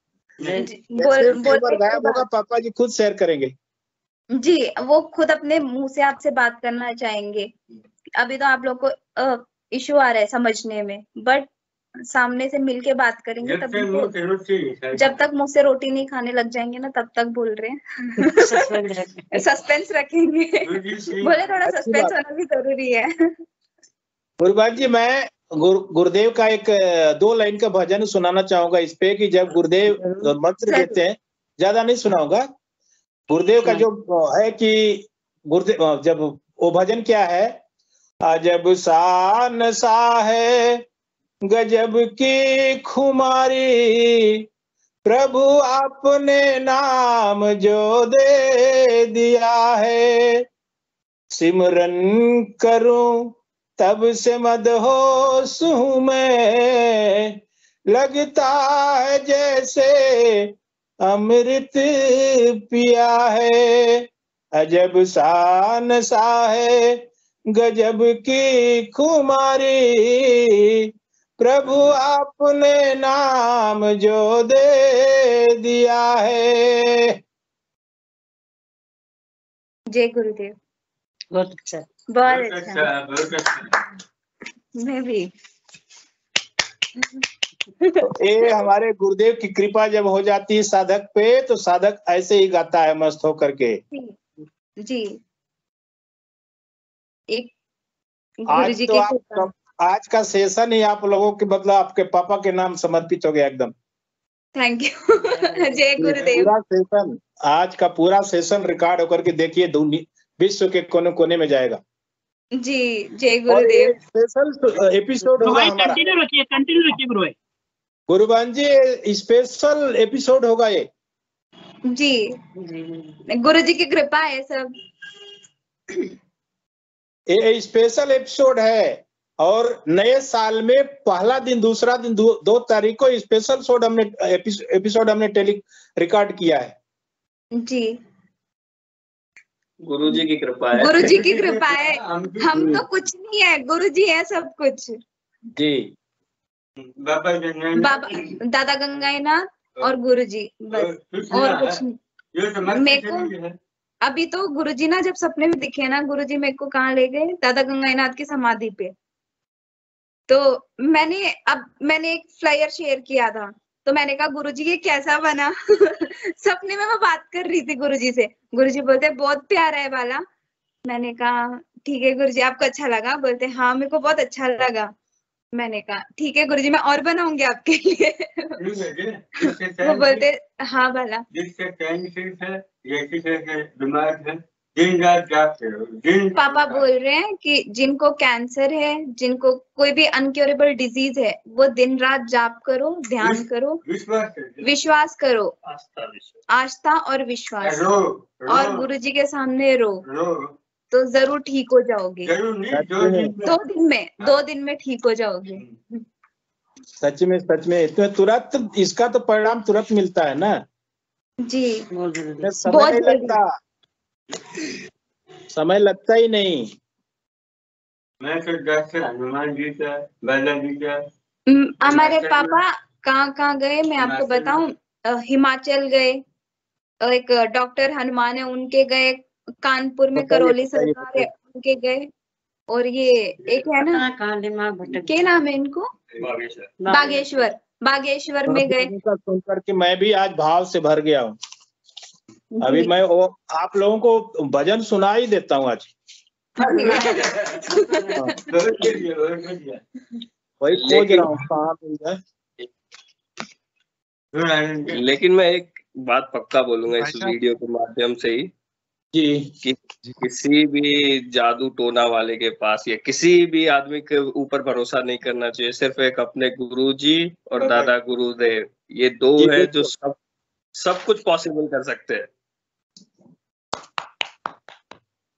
गायब होगा, पापा जी खुद शेयर करेंगे। जी, वो खुद अपने मुंह से आपसे बात करना चाहेंगे। अभी तो आप लोग को इशू आ रहा है समझने में, बट सामने से मिलके बात करेंगे तब जब तक मुंह से रोटी नहीं खाने लग जाएंगे ना तब तक बोल रहे हैं सस्पेंस रखेंगे। बोले थोड़ा सस्पेंस होना भी जरूरी है। गुरुबान जी, मैं गुरुदेव का एक 2 लाइन का भजन सुनाना चाहूंगा इस पे, कि जब गुरुदेव मंत्र देते हैं, ज्यादा नहीं सुनाऊंगा। गुरुदेव का जो है कि गुरुदेव जब वो भजन क्या है, अजब शान सा है गजब की खुमारी, प्रभु आपने नाम जो दे दिया है, सिमरन करूं तब से मदहोश हूं मैं, लगता है जैसे अमृत पिया है, अजब शान सा है गजब की खुमारी, प्रभु आपने नाम जो दे दिया है। जय गुरुदेव। बहुत अच्छा, बहुत अच्छा। मैं भी ये हमारे गुरुदेव की कृपा जब हो जाती है साधक पे, तो साधक ऐसे ही गाता है मस्त होकर के। जी, एक गुरुजी के कृपा। आज का सेशन ही आप लोगों के मतलब आपके पापा के नाम समर्पित हो गया एकदम। Thank you. जय गुरुदेव। पूरा सेशन, आज का पूरा सेशन रिकॉर्ड होकर के देखिए विश्व के कोने कोने में जाएगा। जी, जय गुरुदेव। स्पेशल एपिसोड होगा हमारा। कंटिन्यू रखिए गुरु भाई। गुरुबान जी, स्पेशल एपिसोड होगा ये। जी, गुरुजी की कृपा है सब। ये स्पेशल एपिसोड है, और नए साल में पहला दिन, दूसरा दिन, 2 तारीख को स्पेशल एपिसोड हमने रिकॉर्ड किया है। जी, गुरुजी की कृपा है। गुरुजी की कृपा है, हम तो कुछ नहीं है, गुरुजी है सब कुछ। जी, बाबा दादा गंगाईनाथ और गुरुजी, बस और कुछ नहीं। मेरे को अभी तो गुरुजी ना जब सपने में दिखे ना, गुरुजी मेरे को कहाँ ले गए, दादा गंगाईनाथ की समाधि पे। तो मैंने एक फ्लायर शेयर किया था, तो मैंने कहा गुरुजी ये कैसा बना। सपने में मैं बात कर रही थी गुरुजी से, गुरुजी बोलते बहुत प्यारा है बाला। मैंने कहा ठीक है गुरुजी, आपको अच्छा लगा? बोलते हाँ मेरे को बहुत अच्छा लगा। मैंने कहा ठीक है गुरुजी, मैं और बनाऊंगी आपके लिए। वो बोलते हाँ बाला। जिसका कैंसर है या किसी के बीमार है, दिन रात जाप करो। पापा बोल रहे हैं कि जिनको कैंसर है, जिनको कोई भी अनक्योरेबल डिजीज है, वो दिन रात जाप करो, ध्यान करो, विश्वास करो, आस्था और विश्वास, और गुरुजी के सामने रो तो जरूर ठीक हो जाओगे। 2 दिन में ठीक हो जाओगे। सच में इसमें तुरंत इसका तो परिणाम तुरंत मिलता है ना जी। समय नहीं लगता, समय लगता ही नहीं। मैं तो डॉक्टर हनुमान जी का, बालाजी का। हमारे पापा कहाँ गए मैं आपको बताऊं, हिमाचल गए, एक डॉक्टर हनुमान है उनके गए, कानपुर में करौली सरकार है उनके गए, और ये एक है ना क्या नाम है इनको, बागेश्वर में गए। सुन करके मैं भी आज भाव से भर गया हूँ। अभी मैं आप लोगों को भजन सुना ही देता हूँ आज। वही खोज रहा हूँ कहाँ मिल जाए। लेकिन मैं एक बात पक्का बोलूंगा इस वीडियो के माध्यम से ही, कि किसी भी जादू टोना वाले के पास या किसी भी आदमी के ऊपर भरोसा नहीं करना चाहिए। सिर्फ एक अपने गुरुजी और दादा गुरुदेव, ये 2 है जो सब कुछ पॉसिबल कर सकते हैं।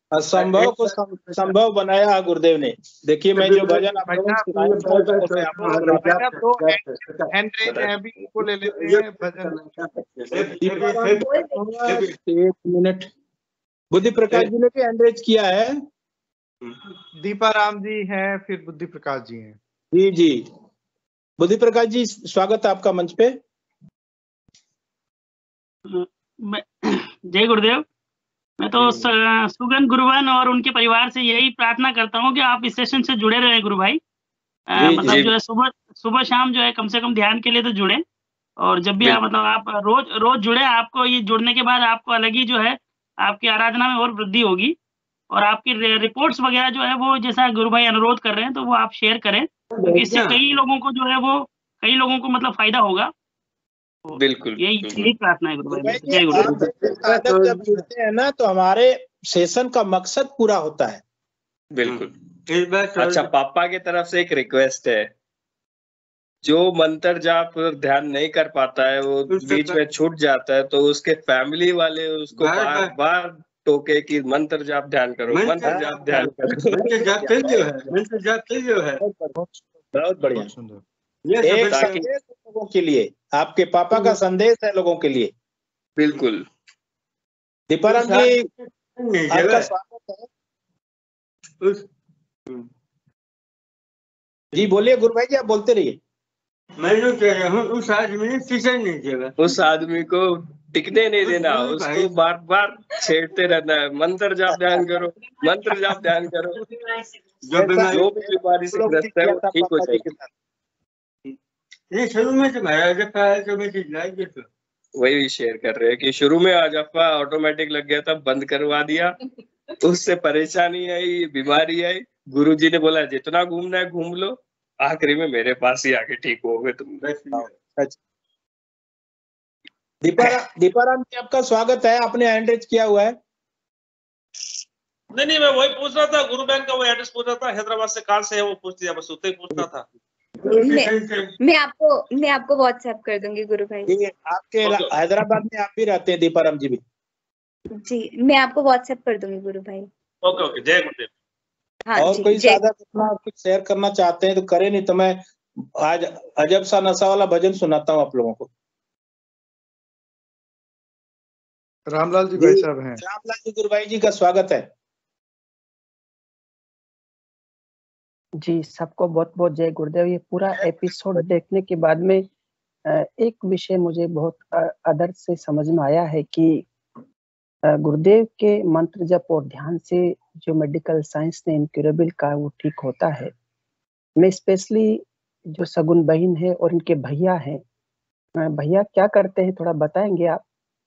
असंभव को संभव बनाया गुरुदेव ने। देखिए मैं जो भजन आप लोगों को सुनाया दो हैंड रेज है, अभी इनको ले लेते हैं भजन। एक मिनट, बुद्धि प्रकाश जी ने भी हैंड रेज किया है। दीपाराम जी हैं, फिर बुद्धि प्रकाश जी हैं। जी जी, बुद्धि प्रकाश जी स्वागत है आपका मंच पे। जय गुरुदेव। मैं तो सुगन गुरुवन और उनके परिवार से यही प्रार्थना करता हूँ कि आप इस सेशन से जुड़े रहे गुरु भाई। मतलब जो है सुबह शाम जो है कम से कम ध्यान के लिए तो जुड़े, और जब भी आप मतलब आप रोज जुड़े, आपको ये जुड़ने के बाद आपको अलग ही जो है आपकी आराधना में और वृद्धि होगी, और आपकी रिपोर्ट्स वगैरह जो है वो जैसा गुरु भाई अनुरोध कर रहे हैं तो वो आप शेयर करें, क्योंकि इससे कई लोगों को जो है वो कई लोगों को मतलब फायदा होगा। बिल्कुल, यही प्रार्थना है गुरु भाई। जय गुरु। जब जुड़ते हैं ना तो हमारे सेशन का मकसद पूरा होता है। बिल्कुल। अच्छा, पापा की तरफ से एक रिक्वेस्ट है, जो मंत्र जाप ध्यान नहीं कर पाता है, वो बीच में छूट जाता है, तो उसके फैमिली वाले उसको बार बार टोके कि मंत्र जाप ध्यान करो, मंत्र जाप ध्यान करो। मंत्र जाप जो है बहुत बढ़िया, एक संदेश लोगों के लिए, आपके पापा का संदेश है लोगों के लिए। बिल्कुल। दीपाराम जी आपका स्वागत है। जी बोलिए गुरु भाई जी, आप बोलते रहिए। मैं जो कह रहा हूँ, उस आदमी ने टीचर नहीं देगा, उस आदमी को टिकने नहीं देना, उसको बार बार छेड़ते रहना है, मंत्र जाप ध्यान करो, मंत्र जाप ध्यान करो। जो भी बीमारी से ग्रस्त है वो ठीक हो जाएगी। नहीं, शुरू में तो महाराज तो मैं लाइक तो वही शेयर कर रहे हैं कि शुरू में आजप्पा ऑटोमेटिक लग गया था, बंद करवा दिया, उससे परेशानी आई, बीमारी आई, गुरुजी ने बोला जितना घूमना है घूम लो, आखिरी में मेरे पास ही आके ठीक हो गए तुम। दीपाराम जी आपका स्वागत है, आपने हैंड रेज किया हुआ है। नहीं, मैं वही पूछ रहा था, गुरु बहन का वो एड्रेस पूछ रहा था, हैदराबाद से कहाँ से है वो पूछ लिया, बस उतना ही पूछना था। मैं आपको व्हाट्सएप कर दूंगी गुरु भाई। आपके हैदराबाद में आप भी रहते हैं दीपाराम जी भी? जी, मैं आपको व्हाट्सएप कर दूंगी गुरु भाई। ओके, जय गुरुदेव। हाँ, और कोई ज्यादा अपना कुछ शेयर करना चाहते हैं तो करें, नहीं तो मैं आज अजब सा नशा वाला भजन सुनाता हूँ आप लोगों को। रामलाल जी भाई साहब हैं। रामलाल जी गुरु भाई जी का स्वागत है। जी, सबको बहुत बहुत जय गुरुदेव। ये पूरा एपिसोड देखने के बाद में एक विषय मुझे बहुत अदर से समझ में आया है कि गुरुदेव के मंत्र जप और ध्यान से जो मेडिकल साइंस ने इनक्यूरेबल का वो ठीक होता है। मैं स्पेशली जो सगुन बहन है और इनके भैया हैं, भैया क्या करते हैं थोड़ा बताएंगे आप?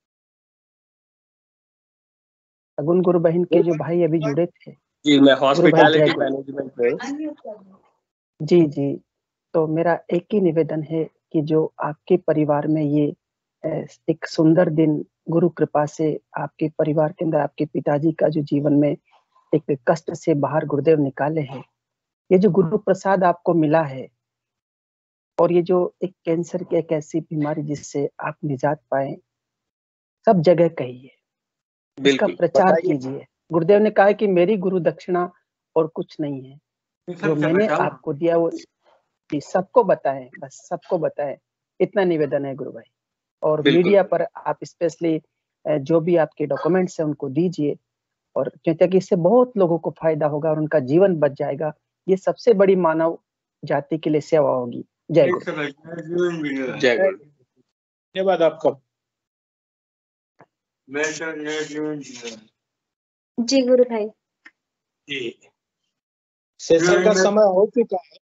सगुन गुरु बहन के जो भाई अभी जुड़े थे। जी, मैं हॉस्पिटैलिटी मैनेजमेंट में। जी, तो मेरा एक ही निवेदन है कि जो आपके परिवार में ये एक सुंदर दिन गुरु कृपा से आपके परिवार के अंदर आपके पिताजी का जो जीवन में एक कष्ट से बाहर गुरुदेव निकाले हैं, ये जो गुरु प्रसाद आपको मिला है, और ये जो एक कैंसर की एक ऐसी बीमारी जिससे आप निजात पाए, सब जगह कहिए, इसका प्रचार कीजिए। गुरुदेव ने कहा कि मेरी गुरु दक्षिणा और कुछ नहीं है, जो मैंने आपको दिया वो सबको बताएं, बस सबको बताएं, इतना निवेदन है गुरु भाई। और मीडिया पर आप स्पेशली जो भी आपके डॉक्यूमेंट्स हैं उनको दीजिए, और क्योंकि इससे बहुत लोगों को फायदा होगा और उनका जीवन बच जाएगा। ये सबसे बड़ी मानव जाति के लिए सेवा होगी। जय गुरु। जय गुरु। धन्यवाद आपका। जी गुरु भाई। जी, सेशन का समय हो चुका है।